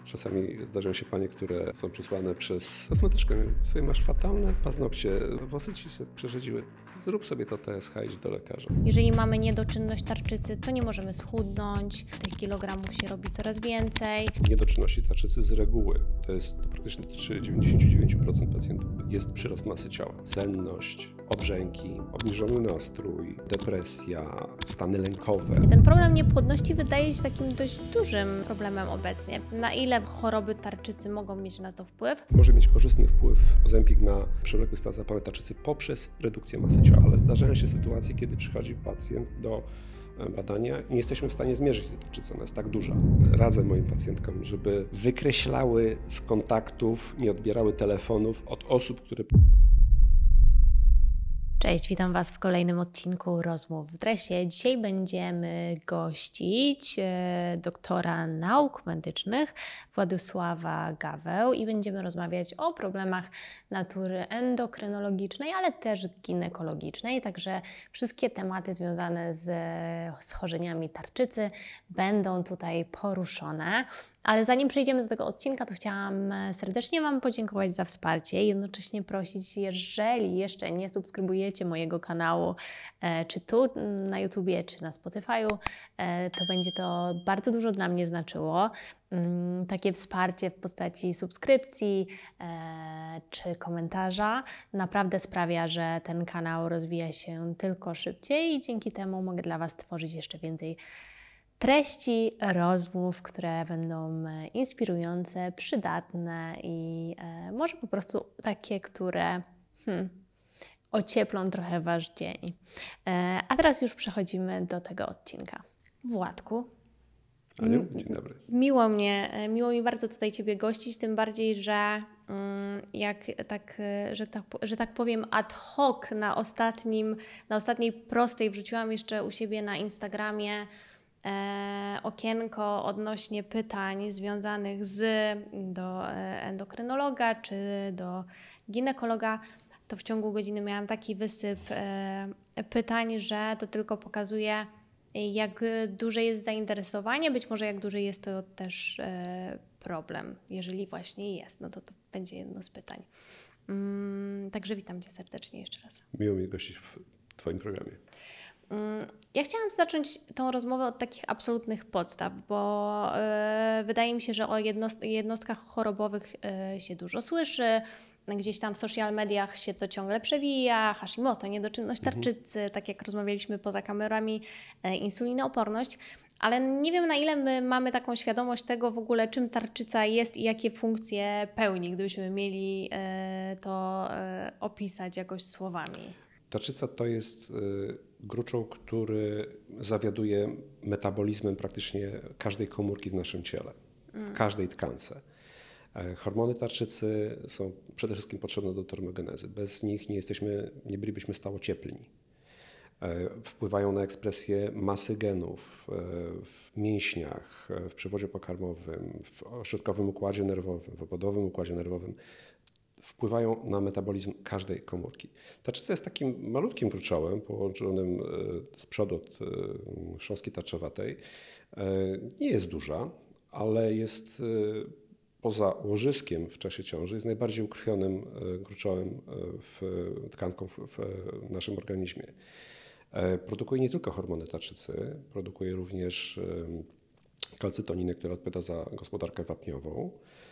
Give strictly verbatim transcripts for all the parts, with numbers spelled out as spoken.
Czasami zdarzają się panie, które są przysłane przez kosmetyczkę. Sobie masz fatalne paznokcie, włosy ci się przerzedziły. Zrób sobie to T S H, idź do lekarza. Jeżeli mamy niedoczynność tarczycy, to nie możemy schudnąć. Tych kilogramów się robi coraz więcej. Niedoczynności tarczycy z reguły, to jest to praktycznie dotyczy dziewięćdziesiąt dziewięć procent pacjentów, jest przyrost masy ciała. Senność, obrzęki, obniżony nastrój, depresja, stany lękowe. Ten problem niepłodności wydaje się takim dość dużym problemem obecnie. Na ile choroby tarczycy mogą mieć na to wpływ? Może mieć korzystny wpływ Ozempik na przewlekły stan zapalny tarczycy poprzez redukcję masy ciała, ale zdarzają się sytuacje, kiedy przychodzi pacjent do badania, nie jesteśmy w stanie zmierzyć tej tarczycy, ona jest tak duża. Radzę moim pacjentkom, żeby wykreślały z kontaktów, nie odbierały telefonów od osób, które... Cześć, witam Was w kolejnym odcinku Rozmów w Dresie. Dzisiaj będziemy gościć e, doktora nauk medycznych Władysława Gawę i będziemy rozmawiać o problemach natury endokrynologicznej, ale też ginekologicznej. Także wszystkie tematy związane z schorzeniami tarczycy będą tutaj poruszone. Ale zanim przejdziemy do tego odcinka, to chciałam serdecznie Wam podziękować za wsparcie i jednocześnie prosić, jeżeli jeszcze nie subskrybujecie mojego kanału, czy tu na YouTubie, czy na Spotify'u, to będzie to bardzo dużo dla mnie znaczyło. Takie wsparcie w postaci subskrypcji czy komentarza naprawdę sprawia, że ten kanał rozwija się tylko szybciej i dzięki temu mogę dla Was tworzyć jeszcze więcej treści, rozmów, które będą inspirujące, przydatne i e, może po prostu takie, które hmm, ocieplą trochę Wasz dzień. E, a teraz już przechodzimy do tego odcinka. Władku, Aniu, dzień dobry. Miło, mnie, miło mi bardzo tutaj Ciebie gościć, tym bardziej, że jak tak, że tak, że tak powiem ad hoc na, ostatnim, na ostatniej prostej wrzuciłam jeszcze u siebie na Instagramie E, okienko odnośnie pytań związanych z do endokrynologa czy do ginekologa, to w ciągu godziny miałam taki wysyp e, pytań, że to tylko pokazuje, jak duże jest zainteresowanie, być może jak duży jest to też e, problem. Jeżeli właśnie jest, no to to będzie jedno z pytań. Mm, także witam Cię serdecznie jeszcze raz. Miło mi gościć w Twoim programie. Ja chciałam zacząć tą rozmowę od takich absolutnych podstaw, bo y, wydaje mi się, że o jednost- jednostkach chorobowych y, się dużo słyszy. Gdzieś tam w social mediach się to ciągle przewija. Hashimoto, niedoczynność tarczycy, mhm. tak jak rozmawialiśmy poza kamerami, y, insulinooporność. Ale nie wiem, na ile my mamy taką świadomość tego w ogóle, czym tarczyca jest i jakie funkcje pełni, gdybyśmy mieli y, to y, opisać jakoś słowami. Tarczyca to jest gruczoł, który zawiaduje metabolizmem praktycznie każdej komórki w naszym ciele, w każdej tkance. Hormony tarczycy są przede wszystkim potrzebne do termogenezy. Bez nich nie jesteśmy, nie bylibyśmy stałocieplni. Wpływają na ekspresję masy genów w mięśniach, w przewodzie pokarmowym, w ośrodkowym układzie nerwowym, w obwodowym układzie nerwowym. Wpływają na metabolizm każdej komórki. Tarczyca jest takim malutkim gruczołem połączonym z przodu od chrząstki tarczowatej. Nie jest duża, ale jest poza łożyskiem w czasie ciąży, jest najbardziej ukrwionym gruczołem w tkanką w naszym organizmie. Produkuje nie tylko hormony tarczycy, produkuje również kalcytoninę, która odpowiada za gospodarkę wapniową.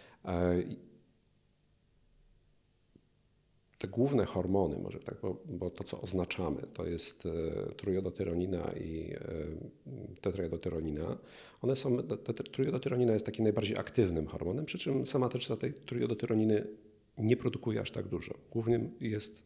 Te główne hormony, może tak, bo, bo to co oznaczamy, to jest e, trujodotyronina i e, tetrajodotyronina. One są, te, te, trujodotyronina jest takim najbardziej aktywnym hormonem, przy czym sama tarczyca tej trujodotyroniny nie produkuje aż tak dużo. Głównym jest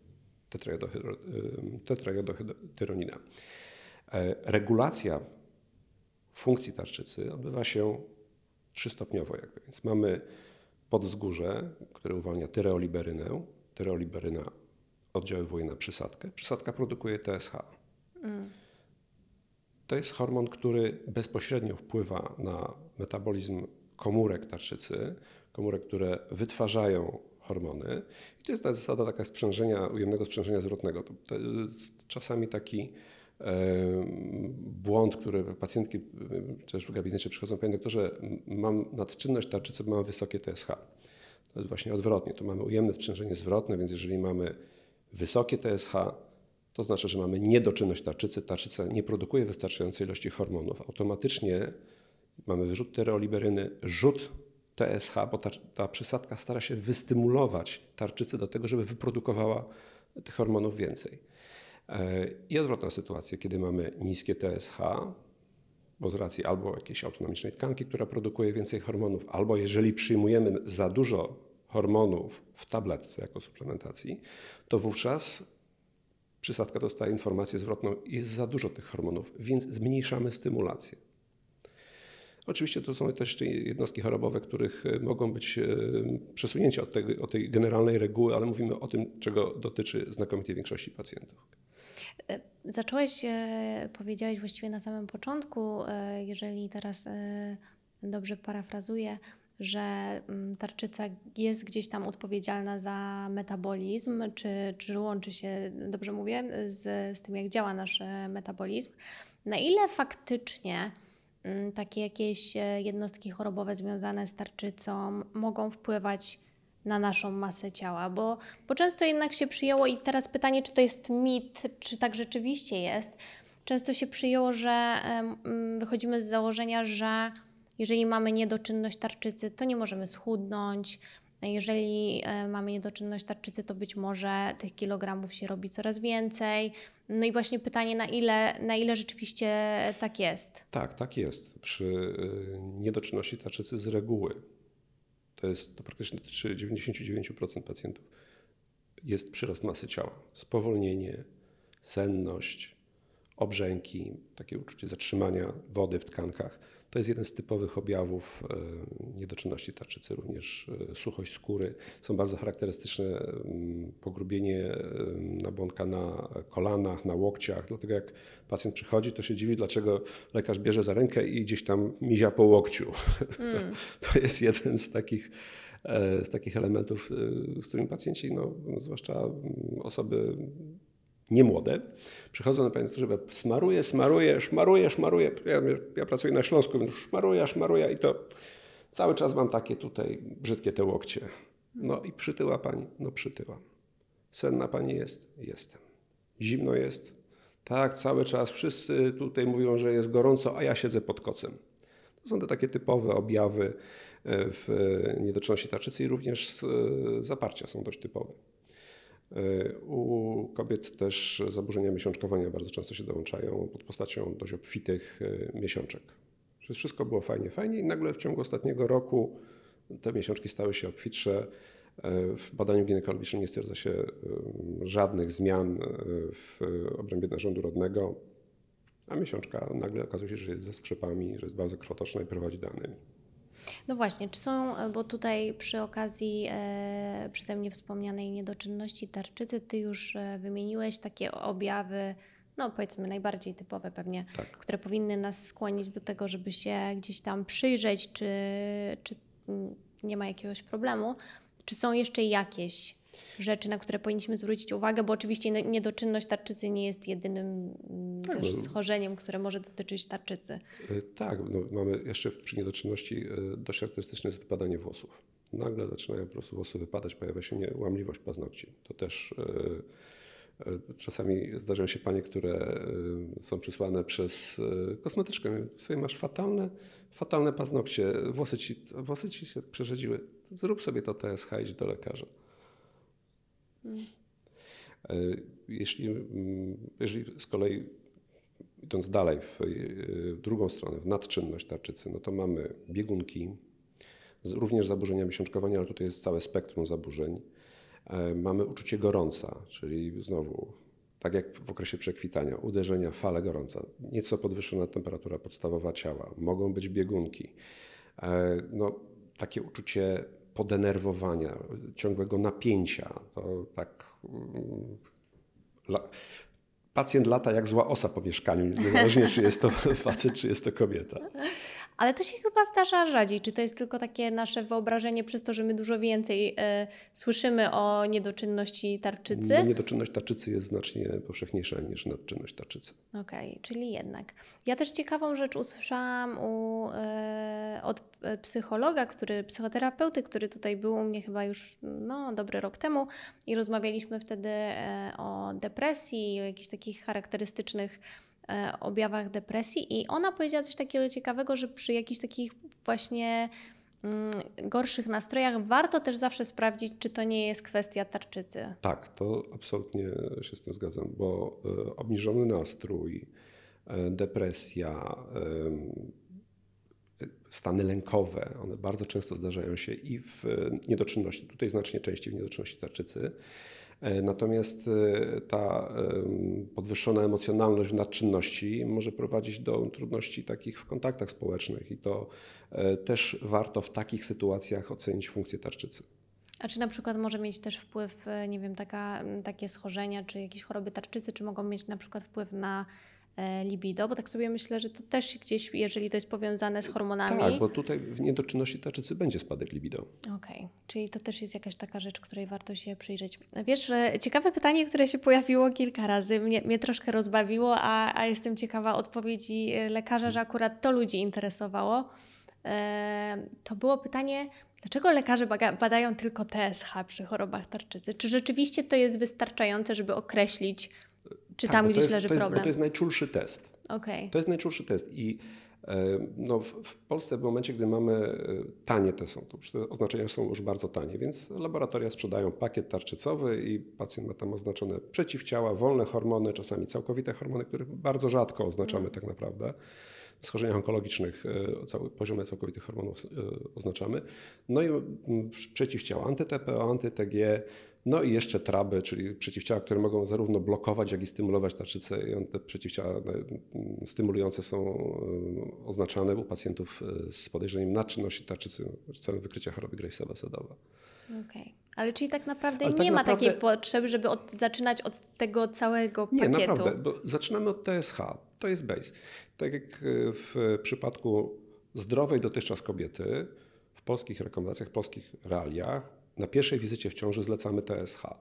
tetrajodotyronina. E, regulacja funkcji tarczycy odbywa się trzystopniowo jakby, więc mamy podzgórze, które uwalnia tyreoliberynę. Tyreoliberyna oddziaływuje na przysadkę. Przysadka produkuje T S H. Mm. To jest hormon, który bezpośrednio wpływa na metabolizm komórek tarczycy, komórek, które wytwarzają hormony. I to jest ta zasada taka sprzężenia, ujemnego sprzężenia zwrotnego. To, to jest czasami taki błąd, który pacjentki też w gabinecie przychodzą, panie doktorze, mam nadczynność tarczycy, bo mam wysokie T S H. To jest właśnie odwrotnie, tu mamy ujemne sprzężenie zwrotne, więc jeżeli mamy wysokie T S H, to znaczy, że mamy niedoczynność tarczycy, tarczyca nie produkuje wystarczającej ilości hormonów. Automatycznie mamy wyrzut tyreoliberyny, rzut T S H, bo ta, ta przysadka stara się wystymulować tarczycę do tego, żeby wyprodukowała tych hormonów więcej. I odwrotna sytuacja, kiedy mamy niskie T S H, bo z racji albo jakiejś autonomicznej tkanki, która produkuje więcej hormonów, albo jeżeli przyjmujemy za dużo hormonów w tabletce jako suplementacji, to wówczas przysadka dostaje informację zwrotną, jest za dużo tych hormonów, więc zmniejszamy stymulację. Oczywiście to są też jeszcze jednostki chorobowe, których mogą być przesunięcia od tej, od tej generalnej reguły, ale mówimy o tym, czego dotyczy znakomitej większości pacjentów. Zacząłeś, powiedziałeś właściwie na samym początku, jeżeli teraz dobrze parafrazuję, że tarczyca jest gdzieś tam odpowiedzialna za metabolizm, czy, czy łączy się, dobrze mówię, z, z tym, jak działa nasz metabolizm. Na ile faktycznie takie jakieś jednostki chorobowe związane z tarczycą mogą wpływać na naszą masę ciała? Bo, bo często jednak się przyjęło, i teraz pytanie, czy to jest mit, czy tak rzeczywiście jest, często się przyjęło, że wychodzimy z założenia, że jeżeli mamy niedoczynność tarczycy, to nie możemy schudnąć. Jeżeli mamy niedoczynność tarczycy, to być może tych kilogramów się robi coraz więcej. No i właśnie pytanie, na ile, na ile rzeczywiście tak jest? Tak, tak jest. Przy niedoczynności tarczycy z reguły, to jest to praktycznie dotyczy dziewięćdziesiąt dziewięć procent pacjentów, jest przyrost masy ciała, spowolnienie, senność, obrzęki, takie uczucie zatrzymania wody w tkankach. To jest jeden z typowych objawów niedoczynności tarczycy, również suchość skóry. Są bardzo charakterystyczne pogrubienie nabłonka na kolanach, na łokciach. Dlatego jak pacjent przychodzi, to się dziwi, dlaczego lekarz bierze za rękę i gdzieś tam mizia po łokciu. Mm. To, to jest jeden z takich, z takich elementów, z którymi pacjenci, no, zwłaszcza osoby niemłode, przychodzą na panie doktorze, smaruję, smaruję, szmaruję, szmaruję. Ja, ja pracuję na Śląsku, więc szmaruję, szmaruję i to cały czas mam takie tutaj brzydkie te łokcie. No i przytyła pani? No przytyła. Senna pani jest? Jestem. Zimno jest? Tak, cały czas. Wszyscy tutaj mówią, że jest gorąco, a ja siedzę pod kocem. To są te takie typowe objawy w niedoczynności tarczycy i również zaparcia są dość typowe. U kobiet też zaburzenia miesiączkowania bardzo często się dołączają pod postacią dość obfitych miesiączek. Wszystko było fajnie, fajnie i nagle w ciągu ostatniego roku te miesiączki stały się obfitsze. W badaniu ginekologicznym nie stwierdza się żadnych zmian w obrębie narządu rodnego, a miesiączka nagle okazuje się, że jest ze skrzepami, że jest bardzo krwotoczna i prowadzi do anemii. No właśnie, czy są, bo tutaj przy okazji e, przeze mnie wspomnianej niedoczynności tarczycy, Ty już e, wymieniłeś takie objawy, no powiedzmy najbardziej typowe pewnie, tak, które powinny nas skłonić do tego, żeby się gdzieś tam przyjrzeć, czy, czy nie ma jakiegoś problemu. Czy są jeszcze jakieś rzeczy, na które powinniśmy zwrócić uwagę, bo oczywiście niedoczynność tarczycy nie jest jedynym tak, też schorzeniem, które może dotyczyć tarczycy. Tak, no, mamy jeszcze przy niedoczynności dość charakterystyczne jest wypadanie włosów. Nagle zaczynają po prostu włosy wypadać, pojawia się łamliwość paznokci. To też czasami zdarzają się panie, które są przysłane przez kosmetyczkę. Sobie masz fatalne, fatalne paznokcie, włosy ci, włosy ci się przerzedziły. Zrób sobie to T S H, idź do lekarza. Hmm. Jeśli, jeżeli z kolei idąc dalej w drugą stronę, w nadczynność tarczycy, no to mamy biegunki, również zaburzenia miesiączkowania, ale tutaj jest całe spektrum zaburzeń. Mamy uczucie gorąca, czyli znowu, tak jak w okresie przekwitania, uderzenia, fale gorąca, nieco podwyższona temperatura podstawowa ciała, mogą być biegunki. No, takie uczucie podenerwowania, ciągłego napięcia, to tak... Pacjent lata jak zła osa po mieszkaniu, niezależnie czy jest to facet, czy jest to kobieta. Ale to się chyba zdarza rzadziej. Czy to jest tylko takie nasze wyobrażenie przez to, że my dużo więcej y, słyszymy o niedoczynności tarczycy? No, niedoczynność tarczycy jest znacznie powszechniejsza niż nadczynność tarczycy. Okej, okay, czyli jednak. Ja też ciekawą rzecz usłyszałam u, y, od psychologa, który, psychoterapeuty, który tutaj był u mnie chyba już no, dobry rok temu i rozmawialiśmy wtedy y, o depresji, o jakichś takich charakterystycznych objawach depresji i ona powiedziała coś takiego ciekawego, że przy jakichś takich właśnie mm, gorszych nastrojach warto też zawsze sprawdzić, czy to nie jest kwestia tarczycy. Tak, to absolutnie się z tym zgadzam, bo y, obniżony nastrój, y, depresja, y, stany lękowe, one bardzo często zdarzają się i w niedoczynności, tutaj znacznie częściej w niedoczynności tarczycy. Natomiast ta podwyższona emocjonalność w nadczynności może prowadzić do trudności takich w kontaktach społecznych i to też warto w takich sytuacjach ocenić funkcję tarczycy. A czy na przykład może mieć też wpływ, nie wiem, taka, takie schorzenia czy jakieś choroby tarczycy, czy mogą mieć na przykład wpływ na libido? Bo tak sobie myślę, że to też gdzieś, jeżeli to jest powiązane z hormonami. Tak, bo tutaj w niedoczynności tarczycy będzie spadek libido. Okej, okay. Czyli to też jest jakaś taka rzecz, której warto się przyjrzeć. Wiesz, ciekawe pytanie, które się pojawiło kilka razy, mnie, mnie troszkę rozbawiło, a, a jestem ciekawa odpowiedzi lekarza, że akurat to ludzi interesowało. E, to było pytanie, dlaczego lekarze badają tylko T S H przy chorobach tarczycy? Czy rzeczywiście to jest wystarczające, żeby określić, czy tak, tam gdzieś jest, leży to jest, problem? Bo to jest najczulszy test. Okay. To jest najczulszy test i no, w, w Polsce w momencie, gdy mamy tanie te są, to już te oznaczenia są już bardzo tanie, więc laboratoria sprzedają pakiet tarczycowy i pacjent ma tam oznaczone przeciwciała, wolne hormony, czasami całkowite hormony, które bardzo rzadko oznaczamy mm. tak naprawdę. W schorzeniach onkologicznych poziomy całkowitych hormonów oznaczamy. No i przeciwciała anty-T P O, anty-T G, no i jeszcze traby, czyli przeciwciała, które mogą zarówno blokować, jak i stymulować tarczycę. I te przeciwciała stymulujące są oznaczane u pacjentów z podejrzeniem nadczynności tarczycy celem wykrycia choroby Gravesa-Basedowa. Okej, okay. Ale czyli tak naprawdę Ale nie tak ma naprawdę... takiej potrzeby, żeby od, zaczynać od tego całego pakietu? Nie, naprawdę, bo zaczynamy od T S H, to jest base. Tak jak w przypadku zdrowej dotychczas kobiety, w polskich rekomendacjach, w polskich realiach, na pierwszej wizycie w ciąży zlecamy T S H.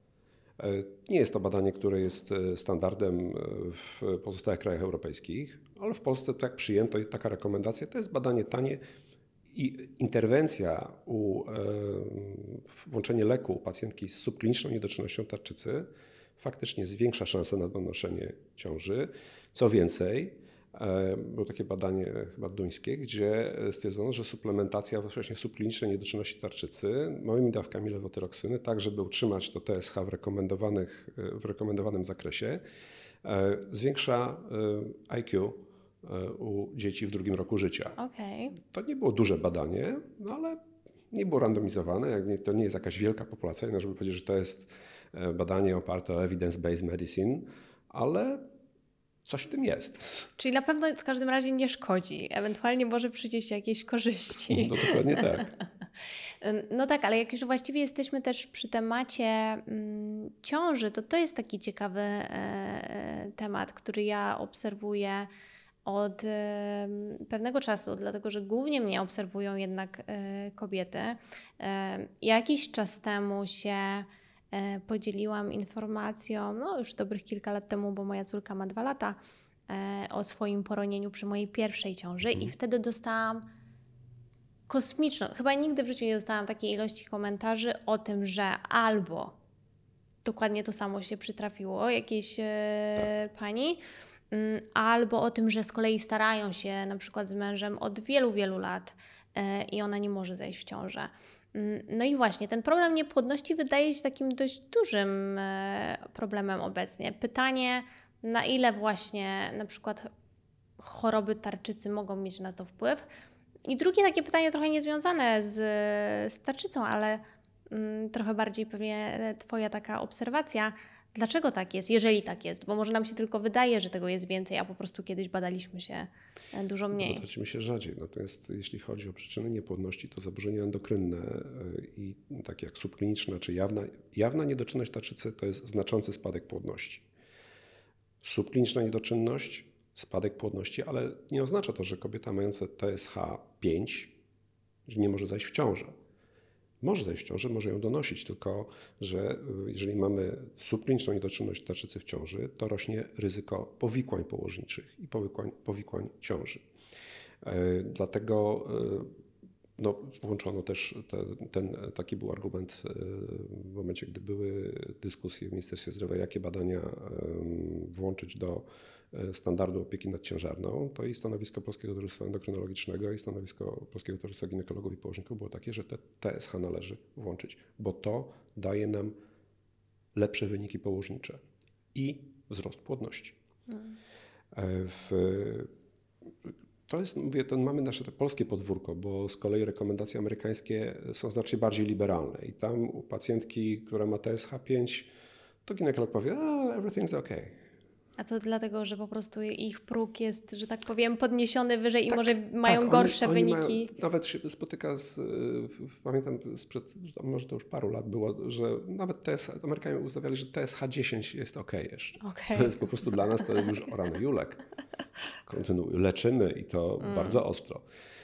Nie jest to badanie, które jest standardem w pozostałych krajach europejskich, ale w Polsce tak przyjęto i taka rekomendacja. To jest badanie tanie i interwencja, u, włączenie leku u pacjentki z subkliniczną niedoczynnością tarczycy faktycznie zwiększa szansę na donoszenie ciąży. Co więcej, było takie badanie chyba duńskie, gdzie stwierdzono, że suplementacja właśnie subklinicznej niedoczynności tarczycy małymi dawkami lewotyroksyny, tak żeby utrzymać to T S H w, rekomendowanych, w rekomendowanym zakresie, zwiększa I Q u dzieci w drugim roku życia. Okay. To nie było duże badanie, no ale nie było randomizowane. To nie jest jakaś wielka populacja, żeby powiedzieć, że to jest badanie oparte o evidence-based medicine, ale coś w tym jest. Czyli na pewno w każdym razie nie szkodzi. Ewentualnie może przynieść jakieś korzyści. No dokładnie tak. No tak, ale jak już właściwie jesteśmy też przy temacie mm, ciąży, to to jest taki ciekawy e, temat, który ja obserwuję od e, pewnego czasu, dlatego że głównie mnie obserwują jednak e, kobiety. E, jakiś czas temu się podzieliłam informacją, no już dobrych kilka lat temu, bo moja córka ma dwa lata, e, o swoim poronieniu przy mojej pierwszej ciąży mhm. i wtedy dostałam kosmiczną, chyba nigdy w życiu nie dostałam takiej ilości komentarzy o tym, że albo dokładnie to samo się przytrafiło jakiejś e, tak. pani, m, albo o tym, że z kolei starają się na przykład z mężem od wielu, wielu lat e, i ona nie może zajść w ciążę. No i właśnie, ten problem niepłodności wydaje się takim dość dużym problemem obecnie. Pytanie, na ile właśnie na przykład choroby tarczycy mogą mieć na to wpływ. I drugie takie pytanie trochę niezwiązane z, z tarczycą, ale mm, trochę bardziej pewnie Twoja taka obserwacja. Dlaczego tak jest, jeżeli tak jest? Bo może nam się tylko wydaje, że tego jest więcej, a po prostu kiedyś badaliśmy się dużo mniej. Badaliśmy się rzadziej. Natomiast jeśli chodzi o przyczyny niepłodności, to zaburzenia endokrynne i takie jak subkliniczna czy jawna, jawna niedoczynność tarczycy to jest znaczący spadek płodności. Subkliniczna niedoczynność, spadek płodności, ale nie oznacza to, że kobieta mająca T S H pięć nie może zajść w ciążę. Może zajść w ciążę, może ją donosić, tylko że jeżeli mamy subkliniczną niedoczynność tarczycy w ciąży, to rośnie ryzyko powikłań położniczych i powikłań, powikłań ciąży. Dlatego no, włączono też, te, ten, taki był argument w momencie, gdy były dyskusje w Ministerstwie Zdrowia, jakie badania włączyć do standardu opieki nad ciężarną, to i stanowisko Polskiego Towarzystwa Endokrynologicznego i stanowisko Polskiego Towarzystwa Ginekologów i Położników było takie, że te T S H należy włączyć, bo to daje nam lepsze wyniki położnicze i wzrost płodności. Hmm. W, to jest, mówię, to mamy nasze to polskie podwórko, bo z kolei rekomendacje amerykańskie są znacznie bardziej liberalne i tam u pacjentki, która ma T S H pięć, to ginekolog powie, oh, everything's okay. A to dlatego, że po prostu ich próg jest, że tak powiem, podniesiony wyżej tak, i może tak, mają gorsze oni, wyniki. Oni mają, nawet się spotyka z, pamiętam sprzed, może to już paru lat było, że nawet T S H, Amerykanie ustawiali, że T S H dziesięć jest ok jeszcze. Okay. To jest po prostu dla nas, to jest już o rany julek. Kontynuuj, leczymy i to mm. bardzo ostro.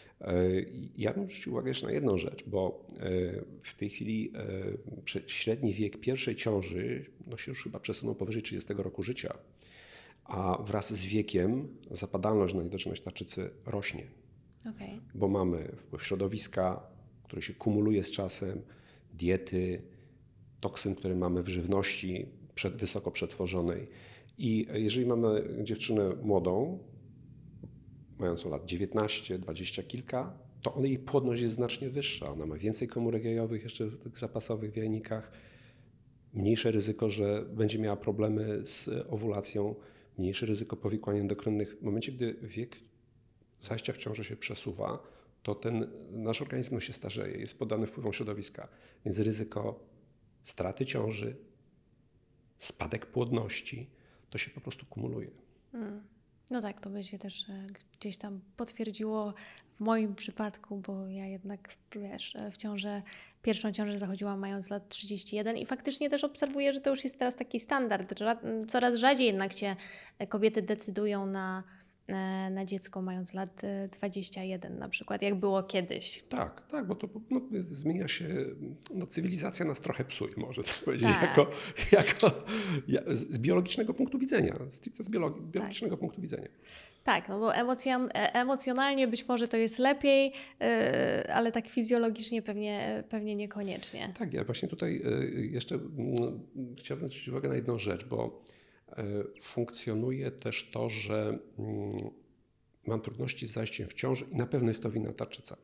Ja bym zwrócił uwagę jeszcze na jedną rzecz, bo w tej chwili średni wiek pierwszej ciąży no się już chyba przesunął powyżej trzydziestego roku życia. A wraz z wiekiem zapadalność na niedoczynność tarczycy rośnie, okay. bo mamy wpływ środowiska, który się kumuluje z czasem, diety, toksyn, które mamy w żywności przed, wysoko przetworzonej. I jeżeli mamy dziewczynę młodą, mającą lat dziewiętnaście, dwadzieścia kilka, to ona, jej płodność jest znacznie wyższa. Ona ma więcej komórek jajowych jeszcze w tych zapasowych w jajnikach, mniejsze ryzyko, że będzie miała problemy z owulacją, mniejsze ryzyko powikłań endokrynnych. W momencie, gdy wiek zajścia w ciążę się przesuwa, to ten nasz organizm się starzeje, jest poddany wpływom środowiska. Więc ryzyko straty ciąży, spadek płodności, to się po prostu kumuluje. Hmm. No tak, to by się też gdzieś tam potwierdziło w moim przypadku, bo ja jednak, wiesz, w ciążę, pierwszą ciążę zachodziłam mając lat trzydzieści jeden i faktycznie też obserwuję, że to już jest teraz taki standard. Coraz rzadziej jednak się kobiety decydują na, na dziecko mając lat dwadzieścia jeden na przykład, jak było kiedyś. Tak, tak, bo to no, zmienia się, no, cywilizacja nas trochę psuje, może tak powiedzieć, tak. Jako, jako z biologicznego punktu widzenia, stricte z biologi, biologicznego tak. punktu widzenia. Tak, no bo emocjon, emocjonalnie być może to jest lepiej, yy, ale tak fizjologicznie pewnie, pewnie niekoniecznie. Tak, ja właśnie tutaj jeszcze no, chciałbym zwrócić uwagę na jedną rzecz, bo funkcjonuje też to, że mam trudności z zajściem w ciążę i na pewno jest to wina tarczyca.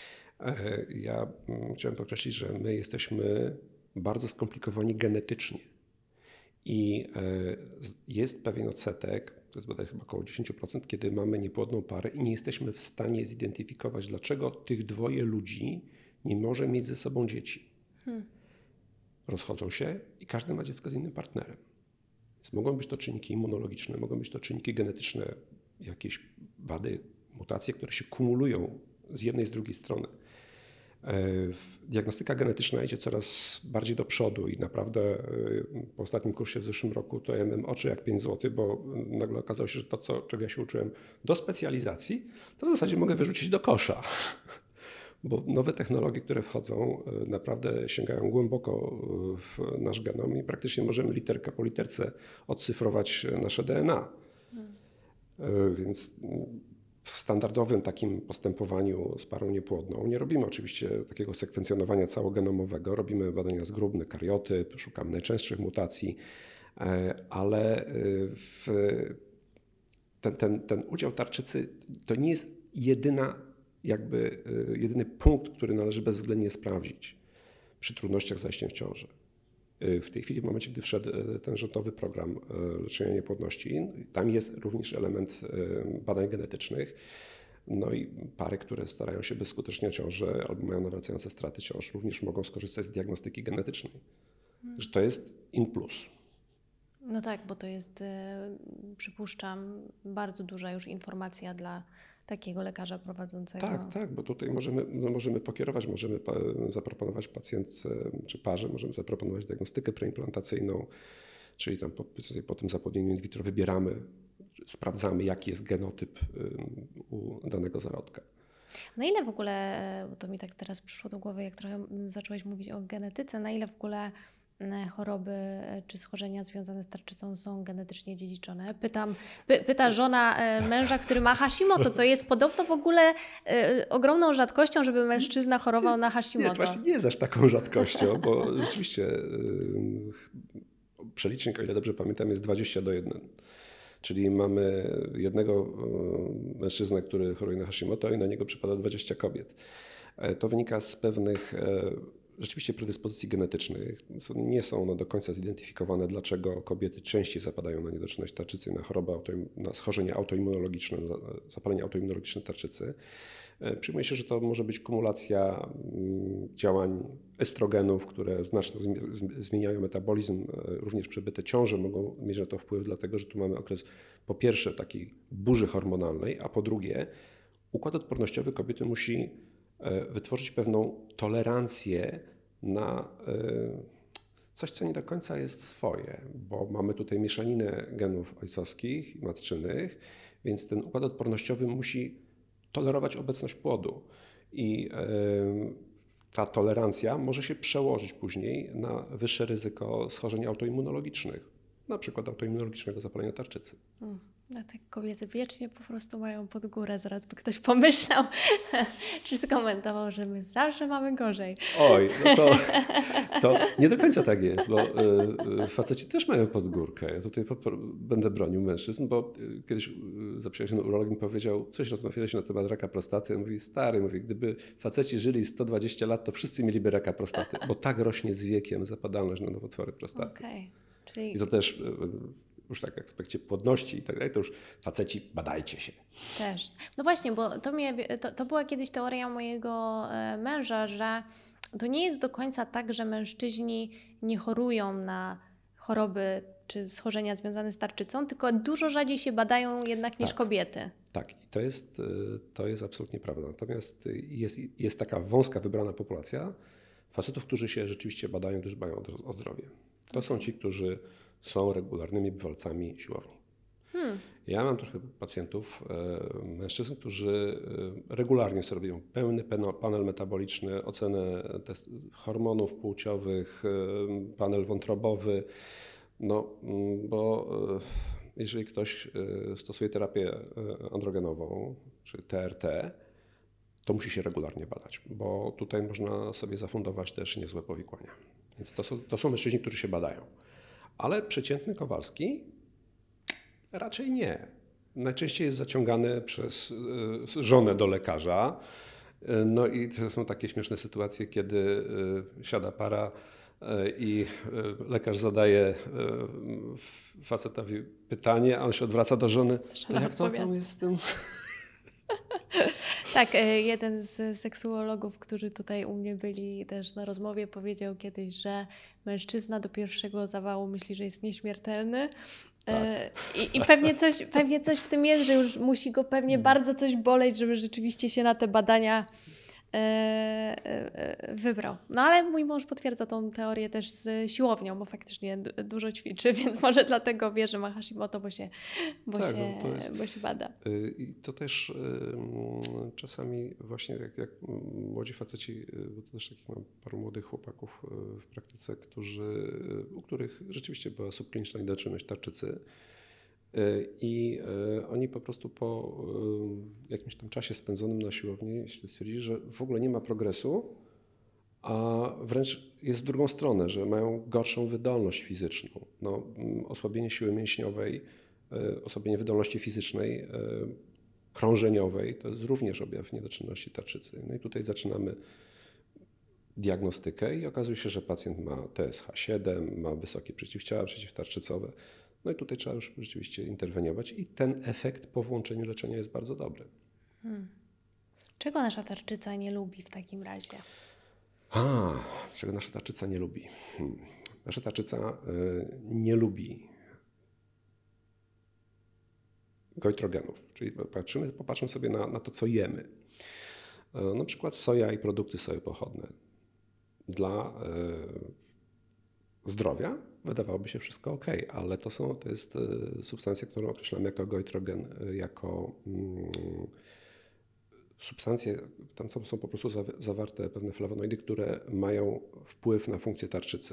Ja chciałem podkreślić, że my jesteśmy bardzo skomplikowani genetycznie i jest pewien odsetek, to jest bodaj chyba około dziesięć procent, kiedy mamy niepłodną parę i nie jesteśmy w stanie zidentyfikować, dlaczego tych dwoje ludzi nie może mieć ze sobą dzieci. Hmm. Rozchodzą się i każdy ma dziecko z innym partnerem. Więc mogą być to czynniki immunologiczne, mogą być to czynniki genetyczne, jakieś wady, mutacje, które się kumulują z jednej i z drugiej strony. Diagnostyka genetyczna idzie coraz bardziej do przodu i naprawdę po ostatnim kursie w zeszłym roku to ja miałem oczy jak pięć złotych, bo nagle okazało się, że to, co, czego ja się uczyłem do specjalizacji, to w zasadzie mogę wyrzucić do kosza. Bo nowe technologie, które wchodzą, naprawdę sięgają głęboko w nasz genom i praktycznie możemy literka po literce odcyfrować nasze D N A. Hmm. Więc w standardowym takim postępowaniu z parą niepłodną nie robimy oczywiście takiego sekwencjonowania całogenomowego, robimy badania zgrubne, kariotyp, szukamy najczęstszych mutacji, ale w ten, ten, ten udział tarczycy to nie jest jedyna jakby jedyny punkt, który należy bezwzględnie sprawdzić przy trudnościach z zajściem w ciążę. W tej chwili, w momencie, gdy wszedł ten rządowy program leczenia niepłodności, tam jest również element badań genetycznych. No i pary, które starają się bezskutecznie o ciążę albo mają nawracające straty ciąż, również mogą skorzystać z diagnostyki genetycznej. Hmm. Że to jest in plus. No tak, bo to jest, przypuszczam, bardzo duża już informacja dla takiego lekarza prowadzącego. Tak, tak, bo tutaj możemy, no możemy pokierować, możemy pa, zaproponować pacjentce czy parze, możemy zaproponować diagnostykę preimplantacyjną, czyli tam po, po tym zapłodnieniu in vitro wybieramy sprawdzamy, jaki jest genotyp u danego zarodka. Na ile w ogóle, bo to mi tak teraz przyszło do głowy, jak trochę zacząłeś mówić o genetyce, na ile w ogóle choroby czy schorzenia związane z tarczycą są genetycznie dziedziczone? Pytam, py, pyta żona męża, który ma Hashimoto, co jest podobno w ogóle y, ogromną rzadkością, żeby mężczyzna chorował na Hashimoto. Nie, właśnie nie jest aż taką rzadkością, bo rzeczywiście y, przelicznik, o ile dobrze pamiętam, jest dwadzieścia do jednego. Czyli mamy jednego mężczyznę, który choruje na Hashimoto i na niego przypada dwadzieścia kobiet. To wynika z pewnych rzeczywiście predyspozycji genetycznych. Nie są one do końca zidentyfikowane, dlaczego kobiety częściej zapadają na niedoczynność tarczycy, na chorobę, na schorzenie autoimmunologiczne, zapalenie autoimmunologiczne tarczycy. Przyjmuje się, że to może być kumulacja działań estrogenów, które znacznie zmieniają metabolizm. Również przebyte ciąże mogą mieć na to wpływ, dlatego że tu mamy okres po pierwsze takiej burzy hormonalnej, a po drugie układ odpornościowy kobiety musi wytworzyć pewną tolerancję na coś, co nie do końca jest swoje, bo mamy tutaj mieszaninę genów ojcowskich i matczynych, więc ten układ odpornościowy musi tolerować obecność płodu i ta tolerancja może się przełożyć później na wyższe ryzyko schorzeń autoimmunologicznych, na przykład autoimmunologicznego zapalenia tarczycy. Hmm. No te kobiety wiecznie po prostu mają pod górę, zaraz by ktoś pomyślał, czy skomentował, że my zawsze mamy gorzej. Oj, no to, to nie do końca tak jest, bo y, faceci też mają pod górkę. Ja tutaj będę bronił mężczyzn, bo kiedyś zaprzyjaźniony urolog mi powiedział, coś rozmawialiśmy na temat raka prostaty. On mówi, stary, mówi, gdyby faceci żyli sto dwadzieścia lat, to wszyscy mieliby raka prostaty, bo tak rośnie z wiekiem zapadalność na nowotwory prostaty. Okay. Czyli... I to też... już tak w aspekcie płodności i tak dalej, to już faceci, badajcie się. Też. No właśnie, bo to, mnie, to, to była kiedyś teoria mojego męża, że to nie jest do końca tak, że mężczyźni nie chorują na choroby czy schorzenia związane z tarczycą, tylko dużo rzadziej się badają jednak niż tak, kobiety. Tak, i to jest, to jest absolutnie prawda. Natomiast jest, jest taka wąska, wybrana populacja facetów, którzy się rzeczywiście badają, którzy dbają o zdrowie. To okay. są ci, którzy są regularnymi bywalcami siłowni. Hmm. Ja mam trochę pacjentów, e, mężczyzn, którzy regularnie sobie robią pełny panel metaboliczny, ocenę test hormonów płciowych, e, panel wątrobowy, no bo e, jeżeli ktoś e, stosuje terapię androgenową, czy T R T, to musi się regularnie badać, bo tutaj można sobie zafundować też niezłe powikłania. Więc to są, to są mężczyźni, którzy się badają. Ale przeciętny Kowalski raczej nie. Najczęściej jest zaciągany przez żonę do lekarza. No i to są takie śmieszne sytuacje, kiedy siada para i lekarz zadaje facetowi pytanie, a on się odwraca do żony. To jak to tam jest z tym? Tak, jeden z seksuologów, którzy tutaj u mnie byli też na rozmowie, powiedział kiedyś, że mężczyzna do pierwszego zawału myśli, że jest nieśmiertelny. Tak. I, i pewnie, coś, pewnie coś w tym jest, że już musi go pewnie bardzo coś boleć, żeby rzeczywiście się na te badania wybrał. No ale mój mąż potwierdza tą teorię też z siłownią, bo faktycznie dużo ćwiczy, więc może dlatego wie, że ma Hashimoto, bo się, bo tak, się, no jest, bo się bada. I to też czasami właśnie jak, jak młodzi faceci, bo to też takich mam paru młodych chłopaków w praktyce, którzy, u których rzeczywiście była subkliniczna niedoczynność tarczycy. I oni po prostu po jakimś tam czasie spędzonym na siłowni stwierdzili, że w ogóle nie ma progresu, a wręcz jest w drugą stronę, że mają gorszą wydolność fizyczną. No, osłabienie siły mięśniowej, osłabienie wydolności fizycznej, krążeniowej to jest również objaw niedoczynności tarczycy. No i tutaj zaczynamy diagnostykę i okazuje się, że pacjent ma T S H siedem, ma wysokie przeciwciała przeciwtarczycowe. No i tutaj trzeba już rzeczywiście interweniować i ten efekt po włączeniu leczenia jest bardzo dobry. Hmm. Czego nasza tarczyca nie lubi w takim razie? A, czego nasza tarczyca nie lubi? Hmm. Nasza tarczyca y, nie lubi goitrogenów, czyli patrzymy, popatrzmy sobie na, na to, co jemy. Y, na przykład soja i produkty sojopochodne. Dla y, zdrowia wydawałoby się wszystko ok, ale to, są, to jest substancja, którą określamy jako goitrogen, jako mm, substancje, tam są, są po prostu zawarte pewne flawonoidy, które mają wpływ na funkcję tarczycy.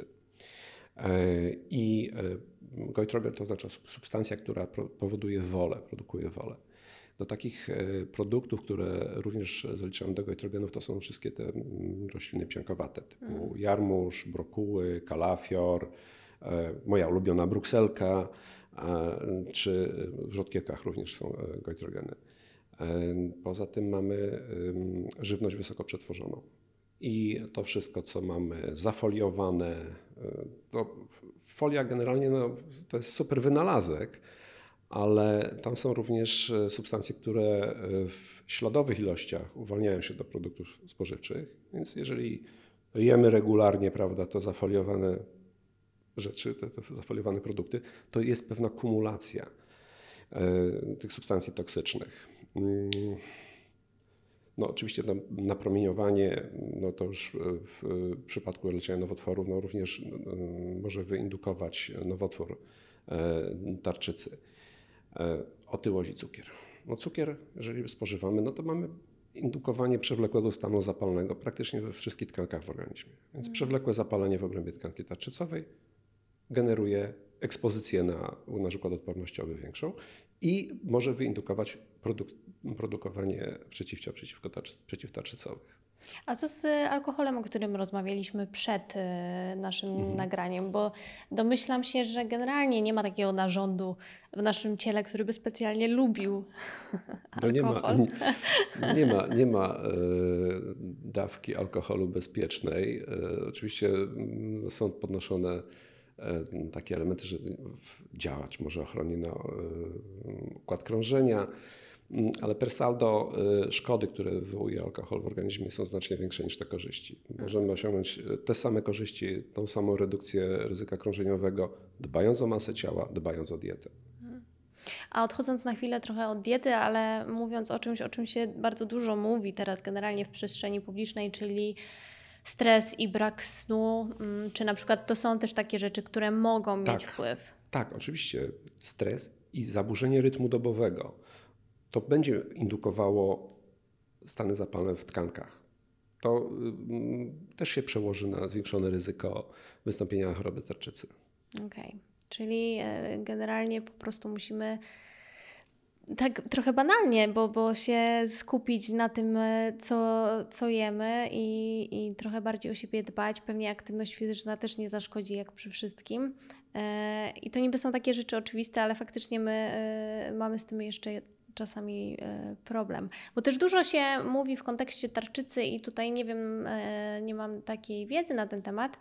I goitrogen to znaczy substancja, która powoduje wolę, produkuje wolę. Do takich produktów, które również zaliczamy do goitrogenów, to są wszystkie te rośliny psiankowate, typu mm. jarmuż, brokuły, kalafior, moja ulubiona brukselka, czy w rzodkiewkach również są goitrogeny. Poza tym mamy żywność wysoko przetworzoną. I to wszystko, co mamy zafoliowane, to folia generalnie no, to jest super wynalazek, ale tam są również substancje, które w śladowych ilościach uwalniają się do produktów spożywczych, więc jeżeli jemy regularnie, prawda, to zafoliowane rzeczy, te, te zafoliowane produkty, to jest pewna kumulacja y, tych substancji toksycznych. Y, No oczywiście no, napromieniowanie, no to już w przypadku leczenia nowotworów no również może wyindukować nowotwór tarczycy. Otyłość i cukier. No cukier, jeżeli spożywamy, no to mamy indukowanie przewlekłego stanu zapalnego praktycznie we wszystkich tkankach w organizmie. Więc przewlekłe zapalenie w obrębie tkanki tarczycowej generuje ekspozycję na nasz układ odpornościowy większą i może wyindukować produk produkowanie przeciwciał przeciwko tarczy przeciwtarczycowych. A co z alkoholem, o którym rozmawialiśmy przed naszym mhm. nagraniem? Bo domyślam się, że generalnie nie ma takiego narządu w naszym ciele, który by specjalnie lubił no alkohol. Nie ma, nie ma, nie ma e, dawki alkoholu bezpiecznej. E, oczywiście m, są podnoszone e, takie elementy, że działać może ochronnie na e, układ krążenia. Ale per saldo szkody, które wywołuje alkohol w organizmie, są znacznie większe niż te korzyści. Możemy osiągnąć te same korzyści, tą samą redukcję ryzyka krążeniowego, dbając o masę ciała, dbając o dietę. A odchodząc na chwilę trochę od diety, ale mówiąc o czymś, o czym się bardzo dużo mówi teraz generalnie w przestrzeni publicznej, czyli stres i brak snu, czy na przykład to są też takie rzeczy, które mogą tak, mieć wpływ? Tak, oczywiście stres i zaburzenie rytmu dobowego. To będzie indukowało stany zapalne w tkankach. To y, też się przełoży na zwiększone ryzyko wystąpienia choroby tarczycy. Okej, okay. Czyli y, generalnie po prostu musimy tak trochę banalnie, bo, bo się skupić na tym, co, co jemy i, i trochę bardziej o siebie dbać. Pewnie aktywność fizyczna też nie zaszkodzi jak przy wszystkim. E, I to niby są takie rzeczy oczywiste, ale faktycznie my e, mamy z tym jeszcze czasami problem. Bo też dużo się mówi w kontekście tarczycy i tutaj nie wiem, nie mam takiej wiedzy na ten temat,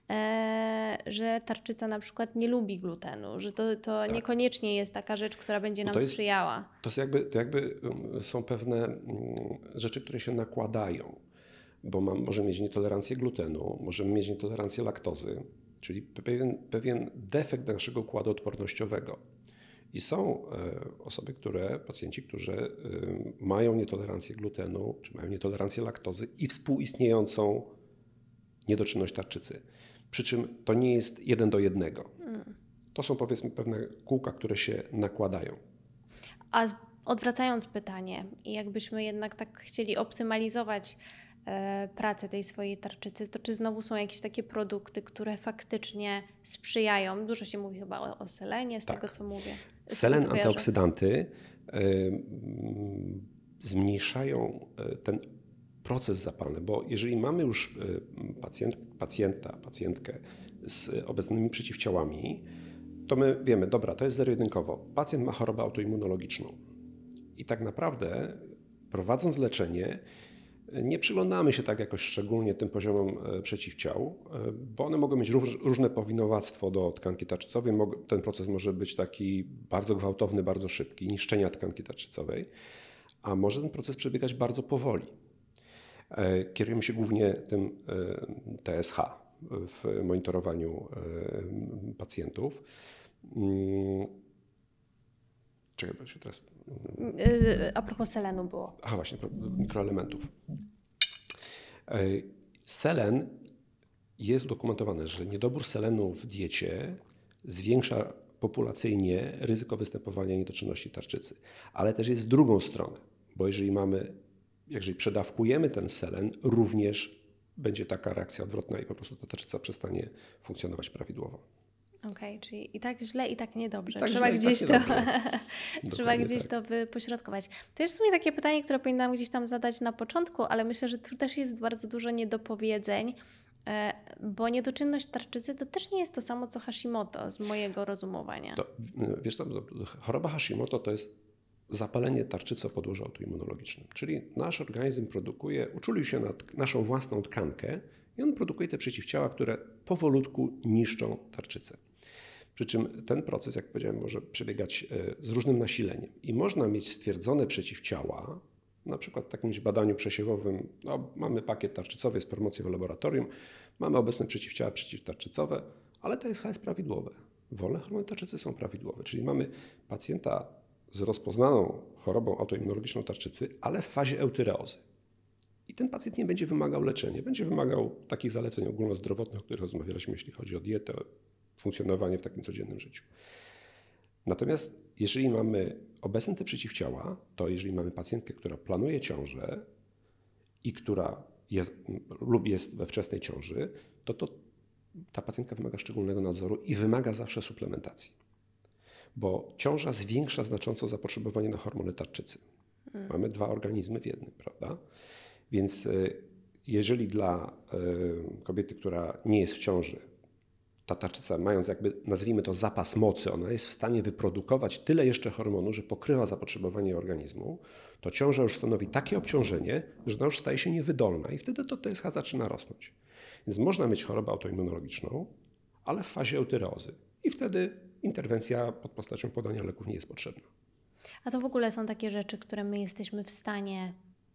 że tarczyca na przykład nie lubi glutenu, że to, to tak. niekoniecznie jest taka rzecz, która będzie nam to jest, sprzyjała. To, jest jakby, to jakby są pewne rzeczy, które się nakładają, bo mam, możemy mieć nietolerancję glutenu, możemy mieć nietolerancję laktozy, czyli pewien, pewien defekt naszego układu odpornościowego. I są osoby, które, pacjenci, którzy mają nietolerancję glutenu, czy mają nietolerancję laktozy i współistniejącą niedoczynność tarczycy. Przy czym to nie jest jeden do jednego. To są powiedzmy pewne kółka, które się nakładają. A odwracając pytanie, jakbyśmy jednak tak chcieli optymalizować pracę tej swojej tarczycy, to czy znowu są jakieś takie produkty, które faktycznie sprzyjają? Dużo się mówi chyba o, o selenie, z tak. tego co mówię. Selen, tego, co antyoksydanty y, zmniejszają ten proces zapalny, bo jeżeli mamy już pacjent, pacjenta, pacjentkę z obecnymi przeciwciałami, to my wiemy, dobra, to jest zero-jedynkowo. Pacjent ma chorobę autoimmunologiczną i tak naprawdę prowadząc leczenie nie przyglądamy się tak jakoś szczególnie tym poziomom przeciwciał, bo one mogą mieć różne powinowactwo do tkanki tarczycowej. Ten proces może być taki bardzo gwałtowny, bardzo szybki, niszczenia tkanki tarczycowej, a może ten proces przebiegać bardzo powoli. Kierujemy się głównie tym T S H w monitorowaniu pacjentów. Czekaj, bo się teraz... A propos selenu było. Aha, właśnie, mikroelementów. Selen jest udokumentowane, że niedobór selenu w diecie zwiększa populacyjnie ryzyko występowania niedoczynności tarczycy. Ale też jest w drugą stronę, bo jeżeli mamy, jeżeli przedawkujemy ten selen, również będzie taka reakcja odwrotna i po prostu ta tarczyca przestanie funkcjonować prawidłowo. Okej, okay, czyli i tak źle, i tak niedobrze. I tak Trzeba źle, gdzieś, tak to, trzeba gdzieś tak. to wypośrodkować. To jest w sumie takie pytanie, które powinnam gdzieś tam zadać na początku, ale myślę, że tu też jest bardzo dużo niedopowiedzeń, bo niedoczynność tarczycy to też nie jest to samo, co Hashimoto z mojego rozumowania. To, wiesz co, choroba Hashimoto to jest zapalenie tarczycy o podłożu autoimmunologicznym, czyli nasz organizm produkuje, uczulił się na naszą własną tkankę i on produkuje te przeciwciała, które powolutku niszczą tarczycę. Przy czym ten proces, jak powiedziałem, może przebiegać z różnym nasileniem i można mieć stwierdzone przeciwciała, na przykład w jakimś badaniu przesiewowym, no, mamy pakiet tarczycowy z promocją w laboratorium, mamy obecne przeciwciała przeciwtarczycowe, ale T S H jest prawidłowe. Wolne hormony tarczycy są prawidłowe, czyli mamy pacjenta z rozpoznaną chorobą autoimmunologiczną tarczycy, ale w fazie eutyreozy. I ten pacjent nie będzie wymagał leczenia, będzie wymagał takich zaleceń ogólnozdrowotnych, o których rozmawialiśmy, jeśli chodzi o dietę, funkcjonowanie w takim codziennym życiu. Natomiast jeżeli mamy obecne te przeciwciała, to jeżeli mamy pacjentkę, która planuje ciążę i która jest lub jest we wczesnej ciąży, to, to ta pacjentka wymaga szczególnego nadzoru i wymaga zawsze suplementacji. Bo ciąża zwiększa znacząco zapotrzebowanie na hormony tarczycy. Hmm. Mamy dwa organizmy w jednym, prawda? Więc jeżeli dla kobiety, która nie jest w ciąży, ta tarczyca, mając jakby, nazwijmy to, zapas mocy, ona jest w stanie wyprodukować tyle jeszcze hormonu, że pokrywa zapotrzebowanie organizmu, to ciąża już stanowi takie obciążenie, że ona już staje się niewydolna i wtedy to T S H zaczyna rosnąć. Więc można mieć chorobę autoimmunologiczną, ale w fazie eutyreozy i wtedy interwencja pod postacią podania leków nie jest potrzebna. A to w ogóle są takie rzeczy, które my jesteśmy w stanie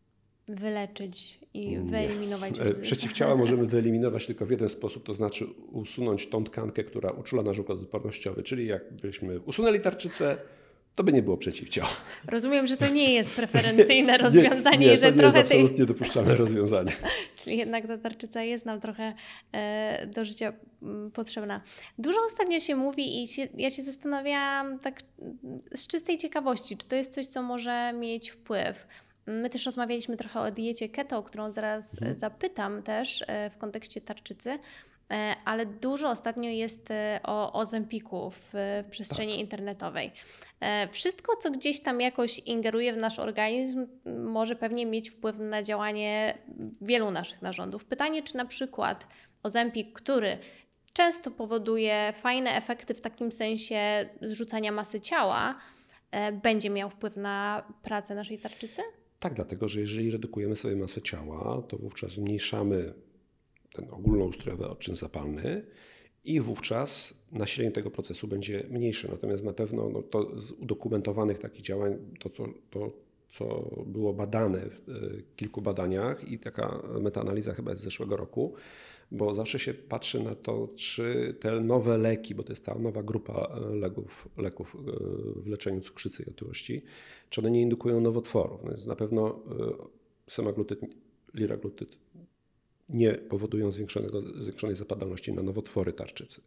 wyleczyć i wyeliminować? Z... Przeciwciała możemy wyeliminować tylko w jeden sposób, to znaczy usunąć tą tkankę, która uczula nasz układ odpornościowy, czyli jakbyśmy usunęli tarczycę, to by nie było przeciwciała. Rozumiem, że to nie jest preferencyjne rozwiązanie. nie, nie, że to nie trochę jest absolutnie tej... dopuszczalne rozwiązanie. Czyli jednak ta tarczyca jest nam trochę e, do życia m, potrzebna. Dużo ostatnio się mówi i się, ja się zastanawiałam tak z czystej ciekawości, czy to jest coś, co może mieć wpływ. My też rozmawialiśmy trochę o diecie keto, o którą zaraz hmm. zapytam też e, w kontekście tarczycy. Ale dużo ostatnio jest o Ozempiku w, w przestrzeni tak. internetowej. Wszystko, co gdzieś tam jakoś ingeruje w nasz organizm, może pewnie mieć wpływ na działanie wielu naszych narządów. Pytanie, czy na przykład Ozempik, który często powoduje fajne efekty w takim sensie zrzucania masy ciała, będzie miał wpływ na pracę naszej tarczycy? Tak, dlatego że jeżeli redukujemy sobie masę ciała, to wówczas zmniejszamy ten ogólnoustrojowy odczyn zapalny i wówczas nasilenie tego procesu będzie mniejsze. Natomiast na pewno no, to z udokumentowanych takich działań, to co, to co było badane w kilku badaniach i taka metaanaliza chyba jest z zeszłego roku, bo zawsze się patrzy na to, czy te nowe leki, bo to jest cała nowa grupa leków, leków w leczeniu cukrzycy i otyłości, czy one nie indukują nowotworów. No więc na pewno semaglutyd, liraglutyd nie powodują zwiększonego, zwiększonej zapadalności na nowotwory tarczycy.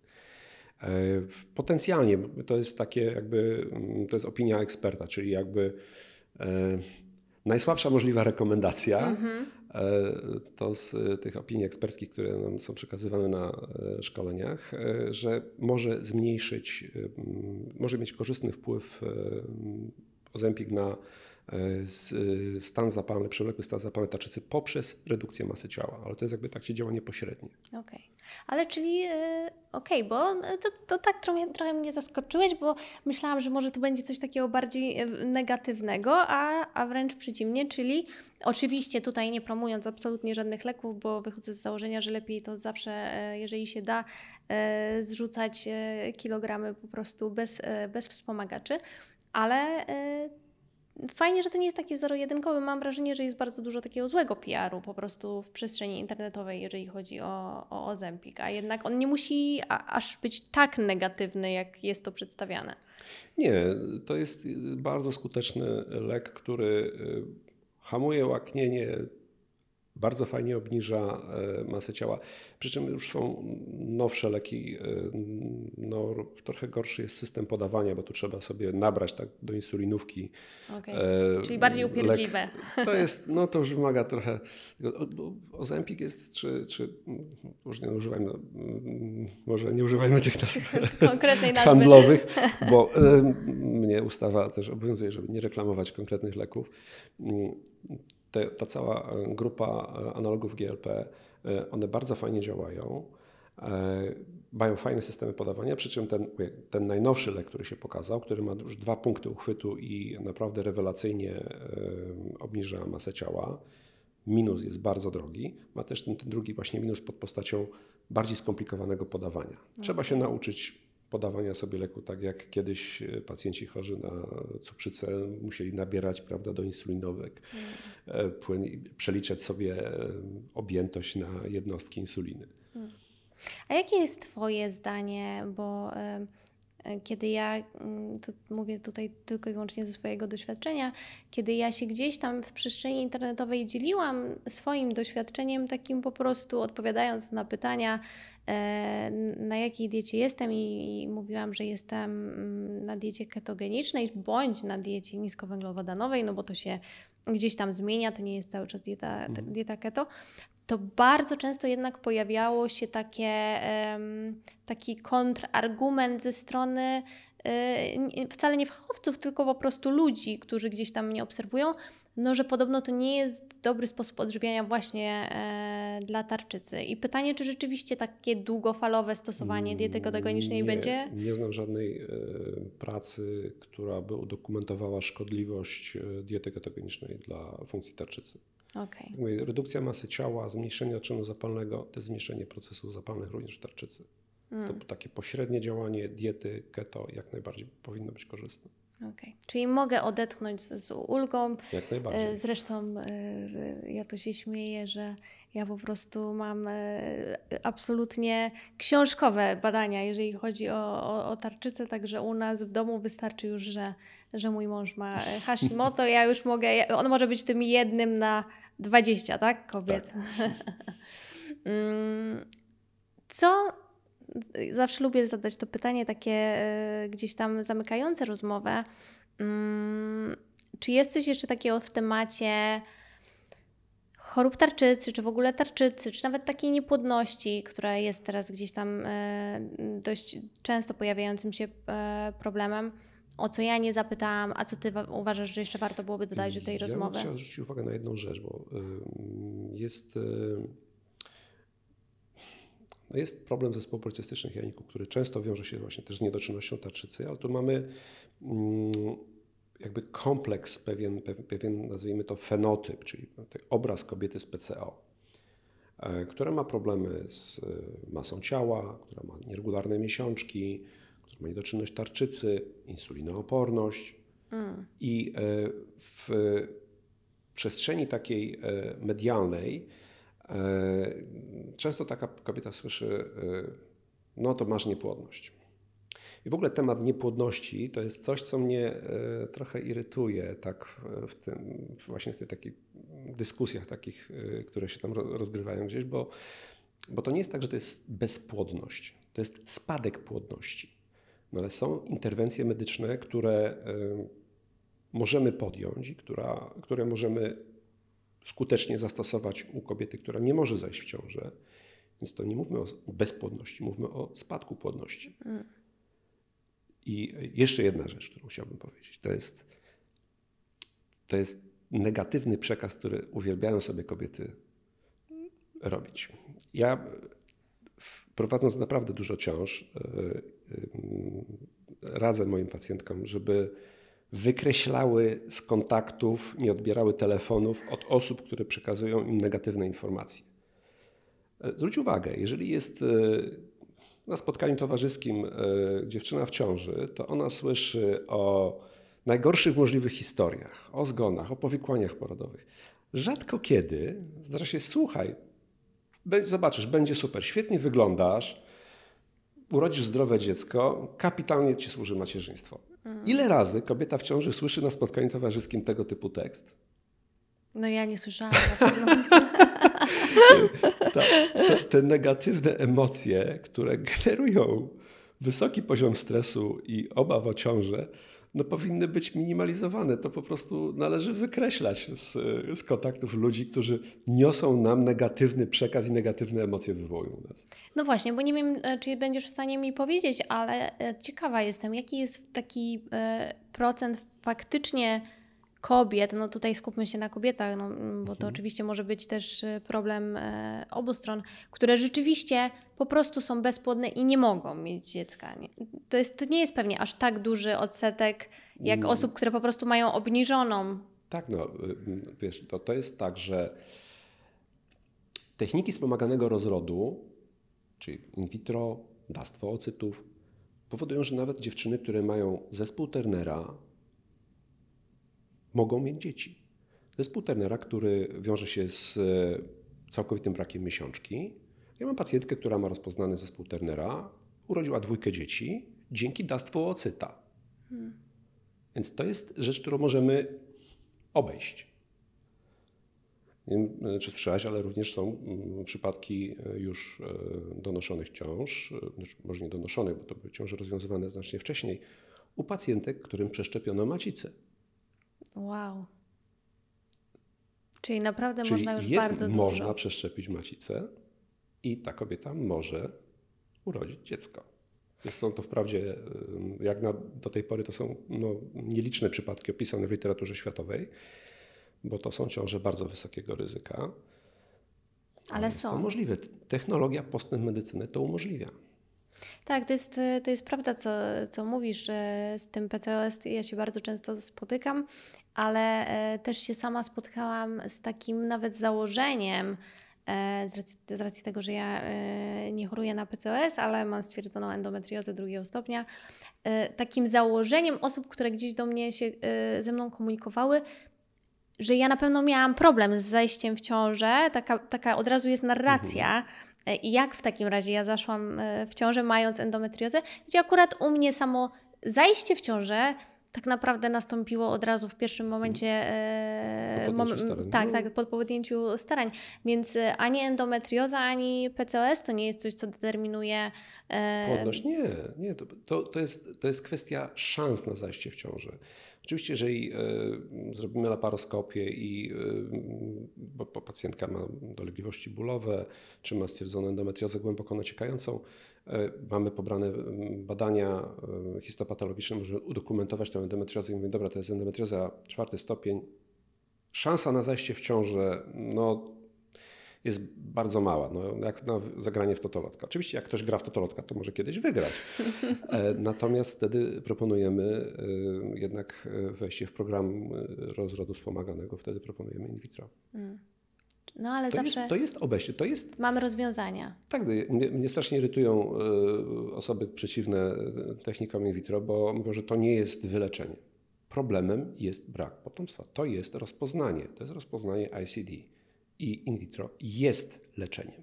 Potencjalnie to jest takie jakby, to jest opinia eksperta, czyli jakby e, najsłabsza możliwa rekomendacja mm-hmm. e, to z tych opinii eksperckich, które nam są przekazywane na szkoleniach, e, że może zmniejszyć, e, może mieć korzystny wpływ e, Ozempik na stan zapalny, przewlekły stan zapalny tarczycy poprzez redukcję masy ciała, ale to jest jakby takie działanie pośrednie. Okej, okay. Ale czyli okej, okay, bo to, to tak trochę, trochę mnie zaskoczyłeś, bo myślałam, że może tu będzie coś takiego bardziej negatywnego, a, a wręcz przeciwnie, czyli oczywiście tutaj nie promując absolutnie żadnych leków, bo wychodzę z założenia, że lepiej to zawsze, jeżeli się da, zrzucać kilogramy po prostu bez, bez wspomagaczy, ale fajnie, że to nie jest takie zero-jedynkowe. Mam wrażenie, że jest bardzo dużo takiego złego P R u po prostu w przestrzeni internetowej, jeżeli chodzi o, o Ozempik, a jednak on nie musi a, aż być tak negatywny, jak jest to przedstawiane. Nie, to jest bardzo skuteczny lek, który hamuje łaknienie Bardzo fajnie obniża masę ciała. Przy czym już są nowsze leki. No, trochę gorszy jest system podawania, bo tu trzeba sobie nabrać tak do insulinówki. Okay. E, Czyli bardziej upierdliwe. Lek. To jest, no to już wymaga trochę. Ozempik jest, czy, czy już nie używajmy, może nie używajmy tych nazw konkretnej nazwy handlowych, bo mnie ustawa też obowiązuje, żeby nie reklamować konkretnych leków. Te, ta cała grupa analogów G L P, one bardzo fajnie działają, mają fajne systemy podawania, przy czym ten, ten najnowszy lek, który się pokazał, który ma już dwa punkty uchwytu i naprawdę rewelacyjnie obniża masę ciała, minus jest bardzo drogi, ma też ten, ten drugi właśnie minus pod postacią bardziej skomplikowanego podawania. Trzeba okay. się nauczyć podawania sobie leku, tak jak kiedyś pacjenci chorzy na cukrzycę musieli nabierać, prawda, do insulinówek, mm. płyn i przeliczać sobie objętość na jednostki insuliny. Mm. A jakie jest Twoje zdanie, bo y, kiedy ja, to mówię tutaj tylko i wyłącznie ze swojego doświadczenia, kiedy ja się gdzieś tam w przestrzeni internetowej dzieliłam swoim doświadczeniem, takim po prostu odpowiadając na pytania, na jakiej diecie jestem i, i mówiłam, że jestem na diecie ketogenicznej bądź na diecie niskowęglowodanowej, no bo to się gdzieś tam zmienia, to nie jest cały czas dieta, dieta keto, to bardzo często jednak pojawiało się takie, um, taki kontrargument ze strony y, wcale nie fachowców, tylko po prostu ludzi, którzy gdzieś tam mnie obserwują, no, że podobno to nie jest dobry sposób odżywiania właśnie e, dla tarczycy. I pytanie, czy rzeczywiście takie długofalowe stosowanie diety ketogenicznej nie, będzie? Nie znam żadnej e, pracy, która by udokumentowała szkodliwość diety ketogenicznej dla funkcji tarczycy. Okay. Mówię, redukcja masy ciała, zmniejszenie naczynu zapalnego, to jest zmniejszenie procesów zapalnych również w tarczycy. Mm. To takie pośrednie działanie diety keto jak najbardziej powinno być korzystne. Okay. Czyli mogę odetchnąć z ulgą. Jak najbardziej. Zresztą ja to się śmieję, że ja po prostu mam absolutnie książkowe badania, jeżeli chodzi o, o, o tarczycę, także u nas w domu wystarczy już, że, że mój mąż ma Hashimoto, ja już mogę, on może być tym jednym na dwadzieścia, tak? Kobiet. Tak. Co... Zawsze lubię zadać to pytanie takie y, gdzieś tam zamykające rozmowę. Mm, czy jest coś jeszcze takiego w temacie chorób tarczycy, czy w ogóle tarczycy, czy nawet takiej niepłodności, która jest teraz gdzieś tam y, dość często pojawiającym się y, problemem, o co ja nie zapytałam, a co Ty uważasz, że jeszcze warto byłoby dodać do tej ja rozmowy? Ja chciałem zwrócić uwagę na jedną rzecz, bo y, jest... Y, Jest problem zespołu policystycznych jajników, który często wiąże się właśnie też z niedoczynnością tarczycy, ale tu mamy jakby kompleks, pewien, pewien nazwijmy to fenotyp, czyli obraz kobiety z P C O, która ma problemy z masą ciała, która ma nieregularne miesiączki, która ma niedoczynność tarczycy, insulinooporność mm. i w przestrzeni takiej medialnej często taka kobieta słyszy, no to masz niepłodność. I w ogóle temat niepłodności to jest coś, co mnie trochę irytuje tak w tym, właśnie w tych takich dyskusjach takich, które się tam rozgrywają gdzieś, bo, bo to nie jest tak, że to jest bezpłodność, to jest spadek płodności. No ale są interwencje medyczne, które możemy podjąć i która, które możemy skutecznie zastosować u kobiety, która nie może zajść w ciążę. Więc to nie mówmy o bezpłodności, mówmy o spadku płodności. Mm. I jeszcze jedna rzecz, którą chciałbym powiedzieć, to jest, to jest negatywny przekaz, który uwielbiają sobie kobiety robić. Ja prowadząc naprawdę dużo ciąż, radzę moim pacjentkom, żeby wykreślały z kontaktów, nie odbierały telefonów od osób, które przekazują im negatywne informacje. Zwróć uwagę, jeżeli jest na spotkaniu towarzyskim dziewczyna w ciąży, to ona słyszy o najgorszych możliwych historiach, o zgonach, o powikłaniach porodowych. Rzadko kiedy zdarza się, słuchaj, zobaczysz, będzie super, świetnie wyglądasz, urodzisz zdrowe dziecko, kapitalnie ci służy macierzyństwo. Ile razy kobieta w ciąży słyszy na spotkaniu towarzyskim tego typu tekst? No ja nie słyszałam na pewno. Ta, te, te negatywne emocje, które generują wysoki poziom stresu i obaw o ciążę, no powinny być minimalizowane. To po prostu należy wykreślać z, z kontaktów ludzi, którzy niosą nam negatywny przekaz i negatywne emocje wywołują nas. No właśnie, bo nie wiem, czy będziesz w stanie mi powiedzieć, ale ciekawa jestem, jaki jest taki procent faktycznie kobiet, no tutaj skupmy się na kobietach, no, bo to oczywiście może być też problem e, obu stron, które rzeczywiście po prostu są bezpłodne i nie mogą mieć dziecka. Nie? To, jest, to nie jest pewnie aż tak duży odsetek, jak mm. osób, które po prostu mają obniżoną. Tak, no wiesz, to, to jest tak, że techniki wspomaganego rozrodu, czyli in vitro, dawstwo ocytów, powodują, że nawet dziewczyny, które mają zespół Turnera, mogą mieć dzieci. Zespół Turnera, który wiąże się z całkowitym brakiem miesiączki. Ja mam pacjentkę, która ma rozpoznany zespół Turnera, urodziła dwójkę dzieci dzięki dawstwu oocyta. Hmm. Więc to jest rzecz, którą możemy obejść. Nie wiem, czy słyszałaś, ale również są przypadki już donoszonych ciąż, może nie donoszonych, bo to były ciąże rozwiązywane znacznie wcześniej, u pacjentek, którym przeszczepiono macicę. Wow. Czyli naprawdę Czyli można już jest, bardzo dużo. Można przeszczepić macicę i ta kobieta może urodzić dziecko. Jest to, to wprawdzie, jak na, do tej pory, to są no, nieliczne przypadki opisane w literaturze światowej, bo to są ciąże bardzo wysokiego ryzyka. Ale jest są. To możliwe. Technologia, postęp medycyny to umożliwia. Tak, to jest, to jest prawda, co, co mówisz, że z tym P C O S ja się bardzo często spotykam, ale też się sama spotkałam z takim nawet założeniem, z racji, z racji tego, że ja nie choruję na P C O S, ale mam stwierdzoną endometriozę drugiego stopnia, takim założeniem osób, które gdzieś do mnie się ze mną komunikowały, że ja na pewno miałam problem z zajściem w ciążę, taka, taka od razu jest narracja, mhm. I jak w takim razie ja zaszłam w ciążę mając endometriozę, gdzie akurat u mnie samo zajście w ciążę tak naprawdę nastąpiło od razu w pierwszym momencie, po mom, starań. tak, tak, po podjęciu starań. Więc ani endometrioza, ani P C O S to nie jest coś, co determinuje... E... Płodność? Nie, nie to, to, to, jest, to jest kwestia szans na zajście w ciążę. Oczywiście, jeżeli y, zrobimy laparoskopię i y, bo, bo pacjentka ma dolegliwości bólowe, czy ma stwierdzoną endometriozę głęboko naciekającą, y, mamy pobrane badania y, histopatologiczne, możemy udokumentować tę endometriozę i mówimy, dobra, to jest endometrioza czwarty stopień, szansa na zajście w ciążę, no jest bardzo mała, no, jak na zagranie w totolotka. Oczywiście jak ktoś gra w totolotka, to może kiedyś wygrać. Natomiast wtedy proponujemy jednak wejście w program rozrodu wspomaganego, wtedy proponujemy in vitro. Mm. No ale to zawsze jest, to jest obejście. To jest... Mamy rozwiązania. Tak, mnie, mnie strasznie irytują osoby przeciwne technikom in vitro, bo mówią, że to nie jest wyleczenie. Problemem jest brak potomstwa. To jest rozpoznanie. To jest rozpoznanie I C D. I in vitro jest leczeniem.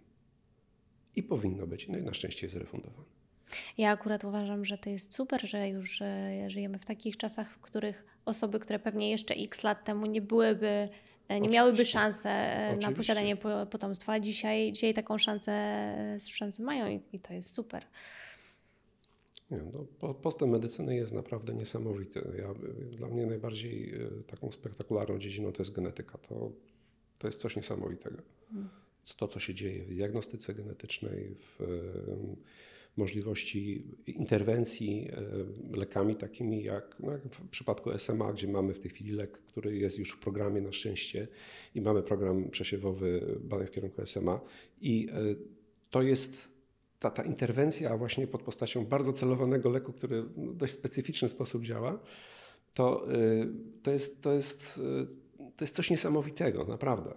I powinno być. No i na szczęście jest refundowane. Ja akurat uważam, że to jest super, że już żyjemy w takich czasach, w których osoby, które pewnie jeszcze x lat temu nie byłyby, nie Oczywiście. miałyby szansy na posiadanie potomstwa, dzisiaj, dzisiaj taką szansę, szansę mają i, i to jest super. Nie, no, postęp medycyny jest naprawdę niesamowity. Ja, dla mnie najbardziej taką spektakularną dziedziną to jest genetyka. To To jest coś niesamowitego. To, co się dzieje w diagnostyce genetycznej, w możliwości interwencji lekami takimi jak, no jak w przypadku S M A, gdzie mamy w tej chwili lek, który jest już w programie na szczęście i mamy program przesiewowy badań w kierunku S M A i to jest ta, ta interwencja właśnie pod postacią bardzo celowanego leku, który w dość specyficzny sposób działa, to, to jest, to jest To jest coś niesamowitego, naprawdę.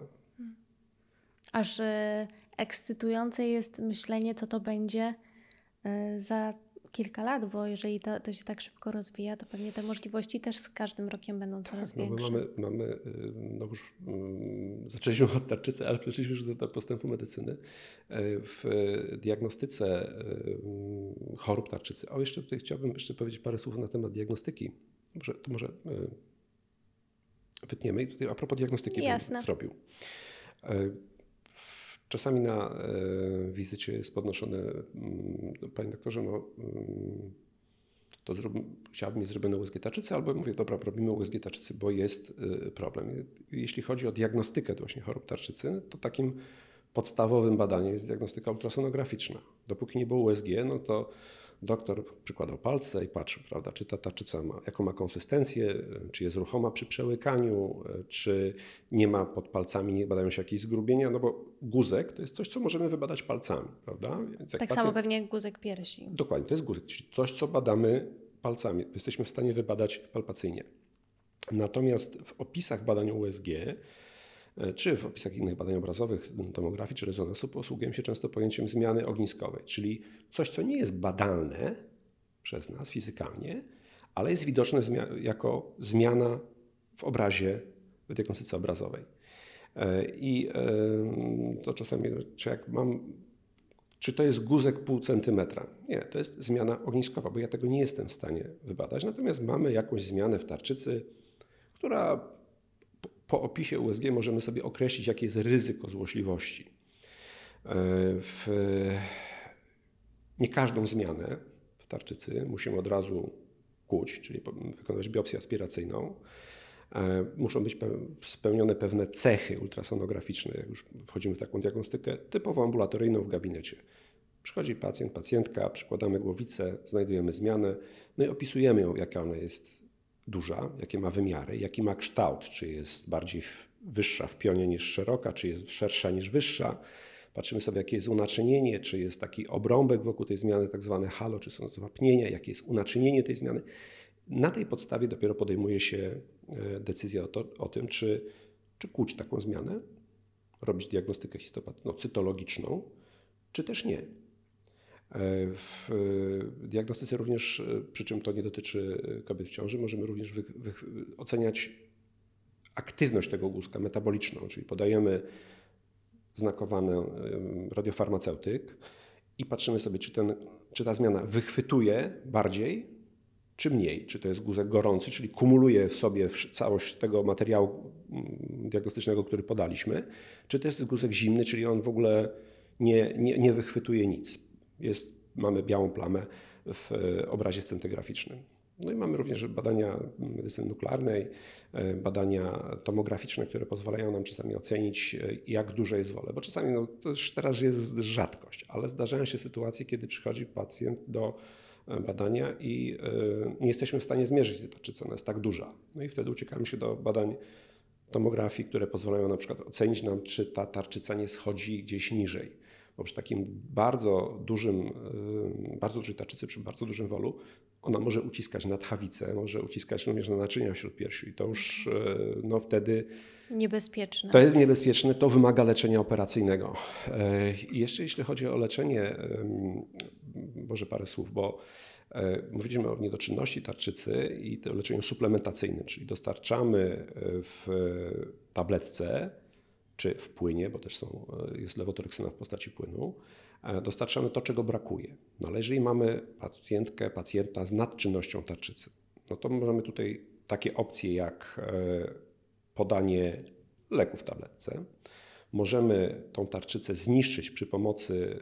Aż y, ekscytujące jest myślenie, co to będzie y, za kilka lat, bo jeżeli to, to się tak szybko rozwija, to pewnie te możliwości też z każdym rokiem będą coraz tak, no większe. Mamy, mamy, no już um, zaczęliśmy od tarczycy, ale przeszliśmy już do, do postępu medycyny. W diagnostyce um, chorób tarczycy. O, jeszcze tutaj chciałbym jeszcze powiedzieć parę słów na temat diagnostyki. Może, to może... Y, Wytniemy i tutaj a propos diagnostyki Jasne. bym zrobił. Czasami na y, wizycie jest podnoszone, y, panie doktorze, no, y, to zrób, chciałbym mieć zrobione U S G tarczycy, albo mówię, dobra, robimy U S G tarczycy, bo jest y, problem. Jeśli chodzi o diagnostykę właśnie chorób tarczycy, to takim podstawowym badaniem jest diagnostyka ultrasonograficzna. Dopóki nie było U S G, no to doktor przykładał palce i patrzył, prawda, czy ta tarczyca ma, jaką ma konsystencję, czy jest ruchoma przy przełykaniu, czy nie ma pod palcami, nie badają się jakieś zgrubienia, no bo guzek to jest coś, co możemy wybadać palcami, prawda? Więc tak pacjent, samo pewnie jak guzek piersi. Dokładnie, to jest guzek, czyli coś, co badamy palcami, jesteśmy w stanie wybadać palpacyjnie. Natomiast w opisach badań U S G, czy w opisach innych badań obrazowych, tomografii czy rezonansu, posługujemy się często pojęciem zmiany ogniskowej, czyli coś, co nie jest badalne przez nas fizykalnie, ale jest widoczne jako zmiana w obrazie, w diagnostyce obrazowej. I to czasami, czy jak mam, czy to jest guzek pół centymetra? Nie, to jest zmiana ogniskowa, bo ja tego nie jestem w stanie wybadać. Natomiast mamy jakąś zmianę w tarczycy, która po opisie U S G możemy sobie określić, jakie jest ryzyko złośliwości. W nie każdą zmianę w tarczycy musimy od razu kłuć, czyli wykonać biopsję aspiracyjną. Muszą być spełnione pewne cechy ultrasonograficzne, jak już wchodzimy w taką diagnostykę typowo ambulatoryjną w gabinecie. Przychodzi pacjent, pacjentka, przykładamy głowicę, znajdujemy zmianę, no i opisujemy ją, jaka ona jest duża, jakie ma wymiary, jaki ma kształt, czy jest bardziej wyższa w pionie niż szeroka, czy jest szersza niż wyższa. Patrzymy sobie, jakie jest unaczynienie, czy jest taki obrąbek wokół tej zmiany, tak zwane halo, czy są zwapnienia, jakie jest unaczynienie tej zmiany. Na tej podstawie dopiero podejmuje się decyzję o, to, o tym, czy, czy kłuć taką zmianę, robić diagnostykę histopatyno-cytologiczną, czy też nie. W diagnostyce również, przy czym to nie dotyczy kobiet w ciąży, możemy również wy, wy, oceniać aktywność tego guzka metaboliczną, czyli podajemy znakowany radiofarmaceutyk i patrzymy sobie, czy, ten, czy ta zmiana wychwytuje bardziej, czy mniej. Czy to jest guzek gorący, czyli kumuluje w sobie całość tego materiału diagnostycznego, który podaliśmy, czy to jest guzek zimny, czyli on w ogóle nie, nie, nie wychwytuje nic. Jest, mamy białą plamę w obrazie scintygraficznym. No i mamy również badania medycyny nuklearnej, badania tomograficzne, które pozwalają nam czasami ocenić, jak duże jest wolę. Bo czasami, no, to już teraz jest rzadkość, ale zdarzają się sytuacje, kiedy przychodzi pacjent do badania i nie jesteśmy w stanie zmierzyć tej tarczycy, ona jest tak duża. No i wtedy uciekamy się do badań tomografii, które pozwalają na przykład ocenić nam, czy ta tarczyca nie schodzi gdzieś niżej. Bo przy takim bardzo dużym, bardzo dużej tarczycy, przy bardzo dużym wolu, ona może uciskać na tchawicę, może uciskać również na naczynia śródpiersi i to już no, wtedy... Niebezpieczne. To jest niebezpieczne, to wymaga leczenia operacyjnego. I jeszcze jeśli chodzi o leczenie, może parę słów, bo mówiliśmy o niedoczynności tarczycy i o leczeniu suplementacyjnym, czyli dostarczamy w tabletce czy w płynie, bo też są, jest lewotyroksyna w postaci płynu, dostarczamy to, czego brakuje. No ale jeżeli mamy pacjentkę, pacjenta z nadczynnością tarczycy, no to mamy tutaj takie opcje jak podanie leku w tabletce. Możemy tą tarczycę zniszczyć przy pomocy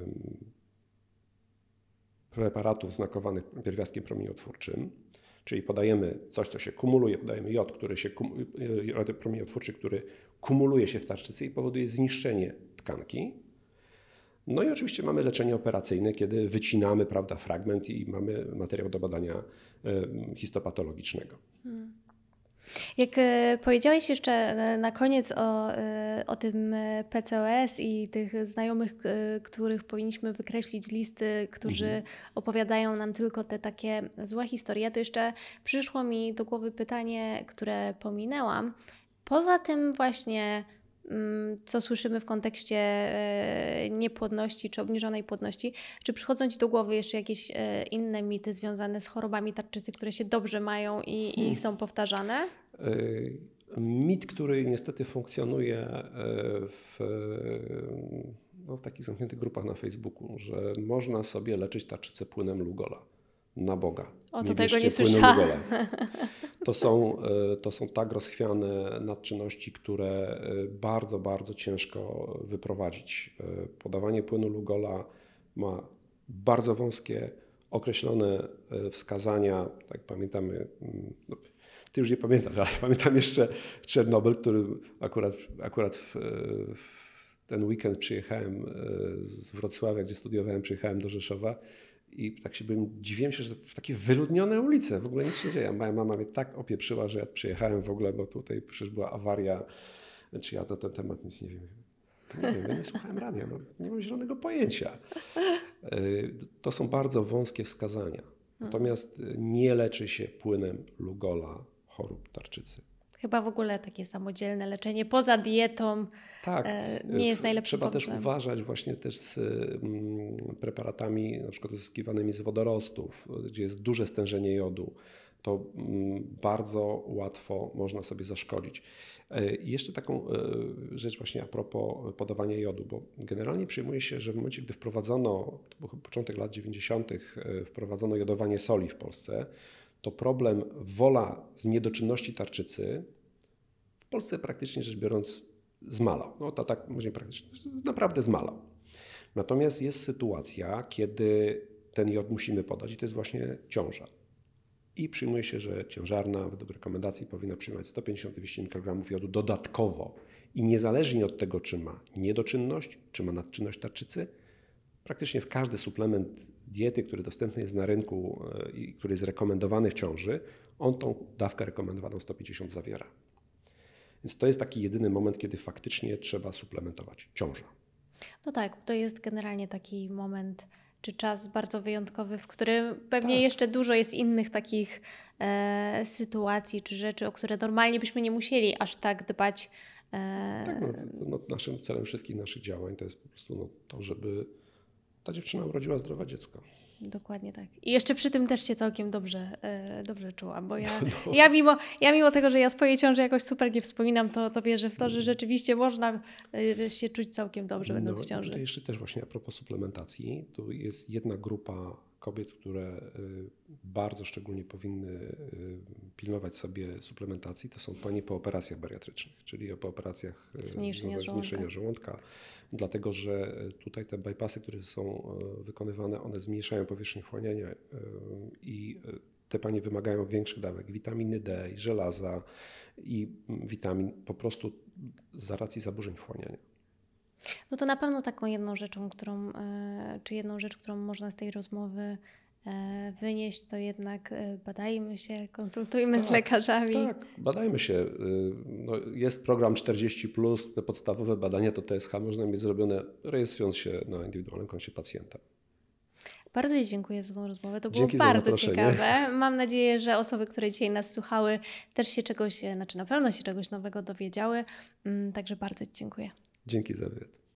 preparatów znakowanych pierwiastkiem promieniotwórczym, czyli podajemy coś, co się kumuluje, podajemy jod, który się, jod promieniotwórczy, który kumuluje się w tarczycy i powoduje zniszczenie tkanki. No i oczywiście mamy leczenie operacyjne, kiedy wycinamy, prawda, fragment i mamy materiał do badania histopatologicznego. Hmm. Jak powiedziałeś jeszcze na koniec o, o tym P C O S i tych znajomych, których powinniśmy wykreślić z listy, którzy mhm. opowiadają nam tylko te takie złe historie, to jeszcze przyszło mi do głowy pytanie, które pominęłam. Poza tym właśnie, co słyszymy w kontekście niepłodności czy obniżonej płodności, czy przychodzą Ci do głowy jeszcze jakieś inne mity związane z chorobami tarczycy, które się dobrze mają i, hmm. i są powtarzane? Mit, który niestety funkcjonuje w, no, w takich zamkniętych grupach na Facebooku, że można sobie leczyć tarczycę płynem Lugola. Na Boga. O, to tego nie słyszałam. to są, to są tak rozchwiane nadczynności, które bardzo, bardzo ciężko wyprowadzić. Podawanie płynu Lugola ma bardzo wąskie, określone wskazania, tak pamiętamy, no, ty już nie pamiętasz, ale pamiętam jeszcze Czernobyl, który akurat, akurat w, w ten weekend przyjechałem z Wrocławia, gdzie studiowałem, przyjechałem do Rzeszowa i tak się byłem, dziwiłem się, że w takie wyludnione ulice, w ogóle nic się dzieje. Moja mama mnie tak opieprzyła, że ja przyjechałem w ogóle, bo tutaj przecież była awaria, czy ja na ten temat nic nie wiem. Nie wiem, ja nie słuchałem radia, no, nie mam zielonego pojęcia. To są bardzo wąskie wskazania. Natomiast nie leczy się płynem Lugola chorób tarczycy. Chyba w ogóle takie samodzielne leczenie poza dietą tak, nie jest najlepszym Trzeba pomysłem. też uważać właśnie też z preparatami na przykład uzyskiwanymi z wodorostów, gdzie jest duże stężenie jodu. To bardzo łatwo można sobie zaszkodzić. I jeszcze taką rzecz właśnie a propos podawania jodu, bo generalnie przyjmuje się, że w momencie, gdy wprowadzono, to był początek lat dziewięćdziesiątych, wprowadzono jodowanie soli w Polsce, to problem wola z niedoczynności tarczycy w Polsce praktycznie rzecz biorąc zmalał. No to tak może praktycznie, naprawdę zmalał. Natomiast jest sytuacja, kiedy ten jod musimy podać i to jest właśnie ciąża. I przyjmuje się, że ciężarna według rekomendacji powinna przyjmować sto pięćdziesiąt do dwieście mikrogramów jodu dodatkowo. I niezależnie od tego, czy ma niedoczynność, czy ma nadczynność tarczycy, praktycznie w każdy suplement diety, który dostępny jest na rynku i który jest rekomendowany w ciąży, on tą dawkę rekomendowaną sto pięćdziesiąt zawiera. Więc to jest taki jedyny moment, kiedy faktycznie trzeba suplementować ciąża. No tak, to jest generalnie taki moment czy czas bardzo wyjątkowy, w którym pewnie tak. jeszcze dużo jest innych takich e, sytuacji czy rzeczy, o które normalnie byśmy nie musieli aż tak dbać. E... Tak, no, no, naszym celem wszystkich naszych działań to jest po prostu no, to, żeby ta dziewczyna urodziła zdrowe dziecko. Dokładnie tak. I jeszcze przy tym też się całkiem dobrze, e, dobrze czułam, bo ja, No. ja, mimo, ja mimo tego, że ja swojej ciąży jakoś super nie wspominam, to, to wierzę w to, że rzeczywiście można e, się czuć całkiem dobrze, będąc no, w ciąży. Tutaj jeszcze też właśnie a propos suplementacji, tu jest jedna grupa kobiet, które bardzo szczególnie powinny pilnować sobie suplementacji, to są panie po operacjach bariatrycznych, czyli po operacjach zmniejszenia, zmniejszenia żołądka, dlatego że tutaj te bypassy, które są wykonywane, one zmniejszają powierzchnię wchłaniania i te panie wymagają większych dawek witaminy D, i żelaza i witamin po prostu z racji zaburzeń wchłaniania. No to na pewno taką jedną rzeczą, którą, czy jedną rzecz, którą można z tej rozmowy wynieść, to jednak badajmy się, konsultujmy tak, z lekarzami. Tak, badajmy się. No, jest program czterdzieści plus, te podstawowe badania to T S H można mieć zrobione rejestrując się na indywidualnym koncie pacjenta. Bardzo Ci dziękuję za tą rozmowę, to było Dzięki bardzo ciekawe. Mam nadzieję, że osoby, które dzisiaj nas słuchały, też się czegoś, znaczy na pewno się czegoś nowego dowiedziały. Także bardzo Ci dziękuję. Dzięki za wywiad.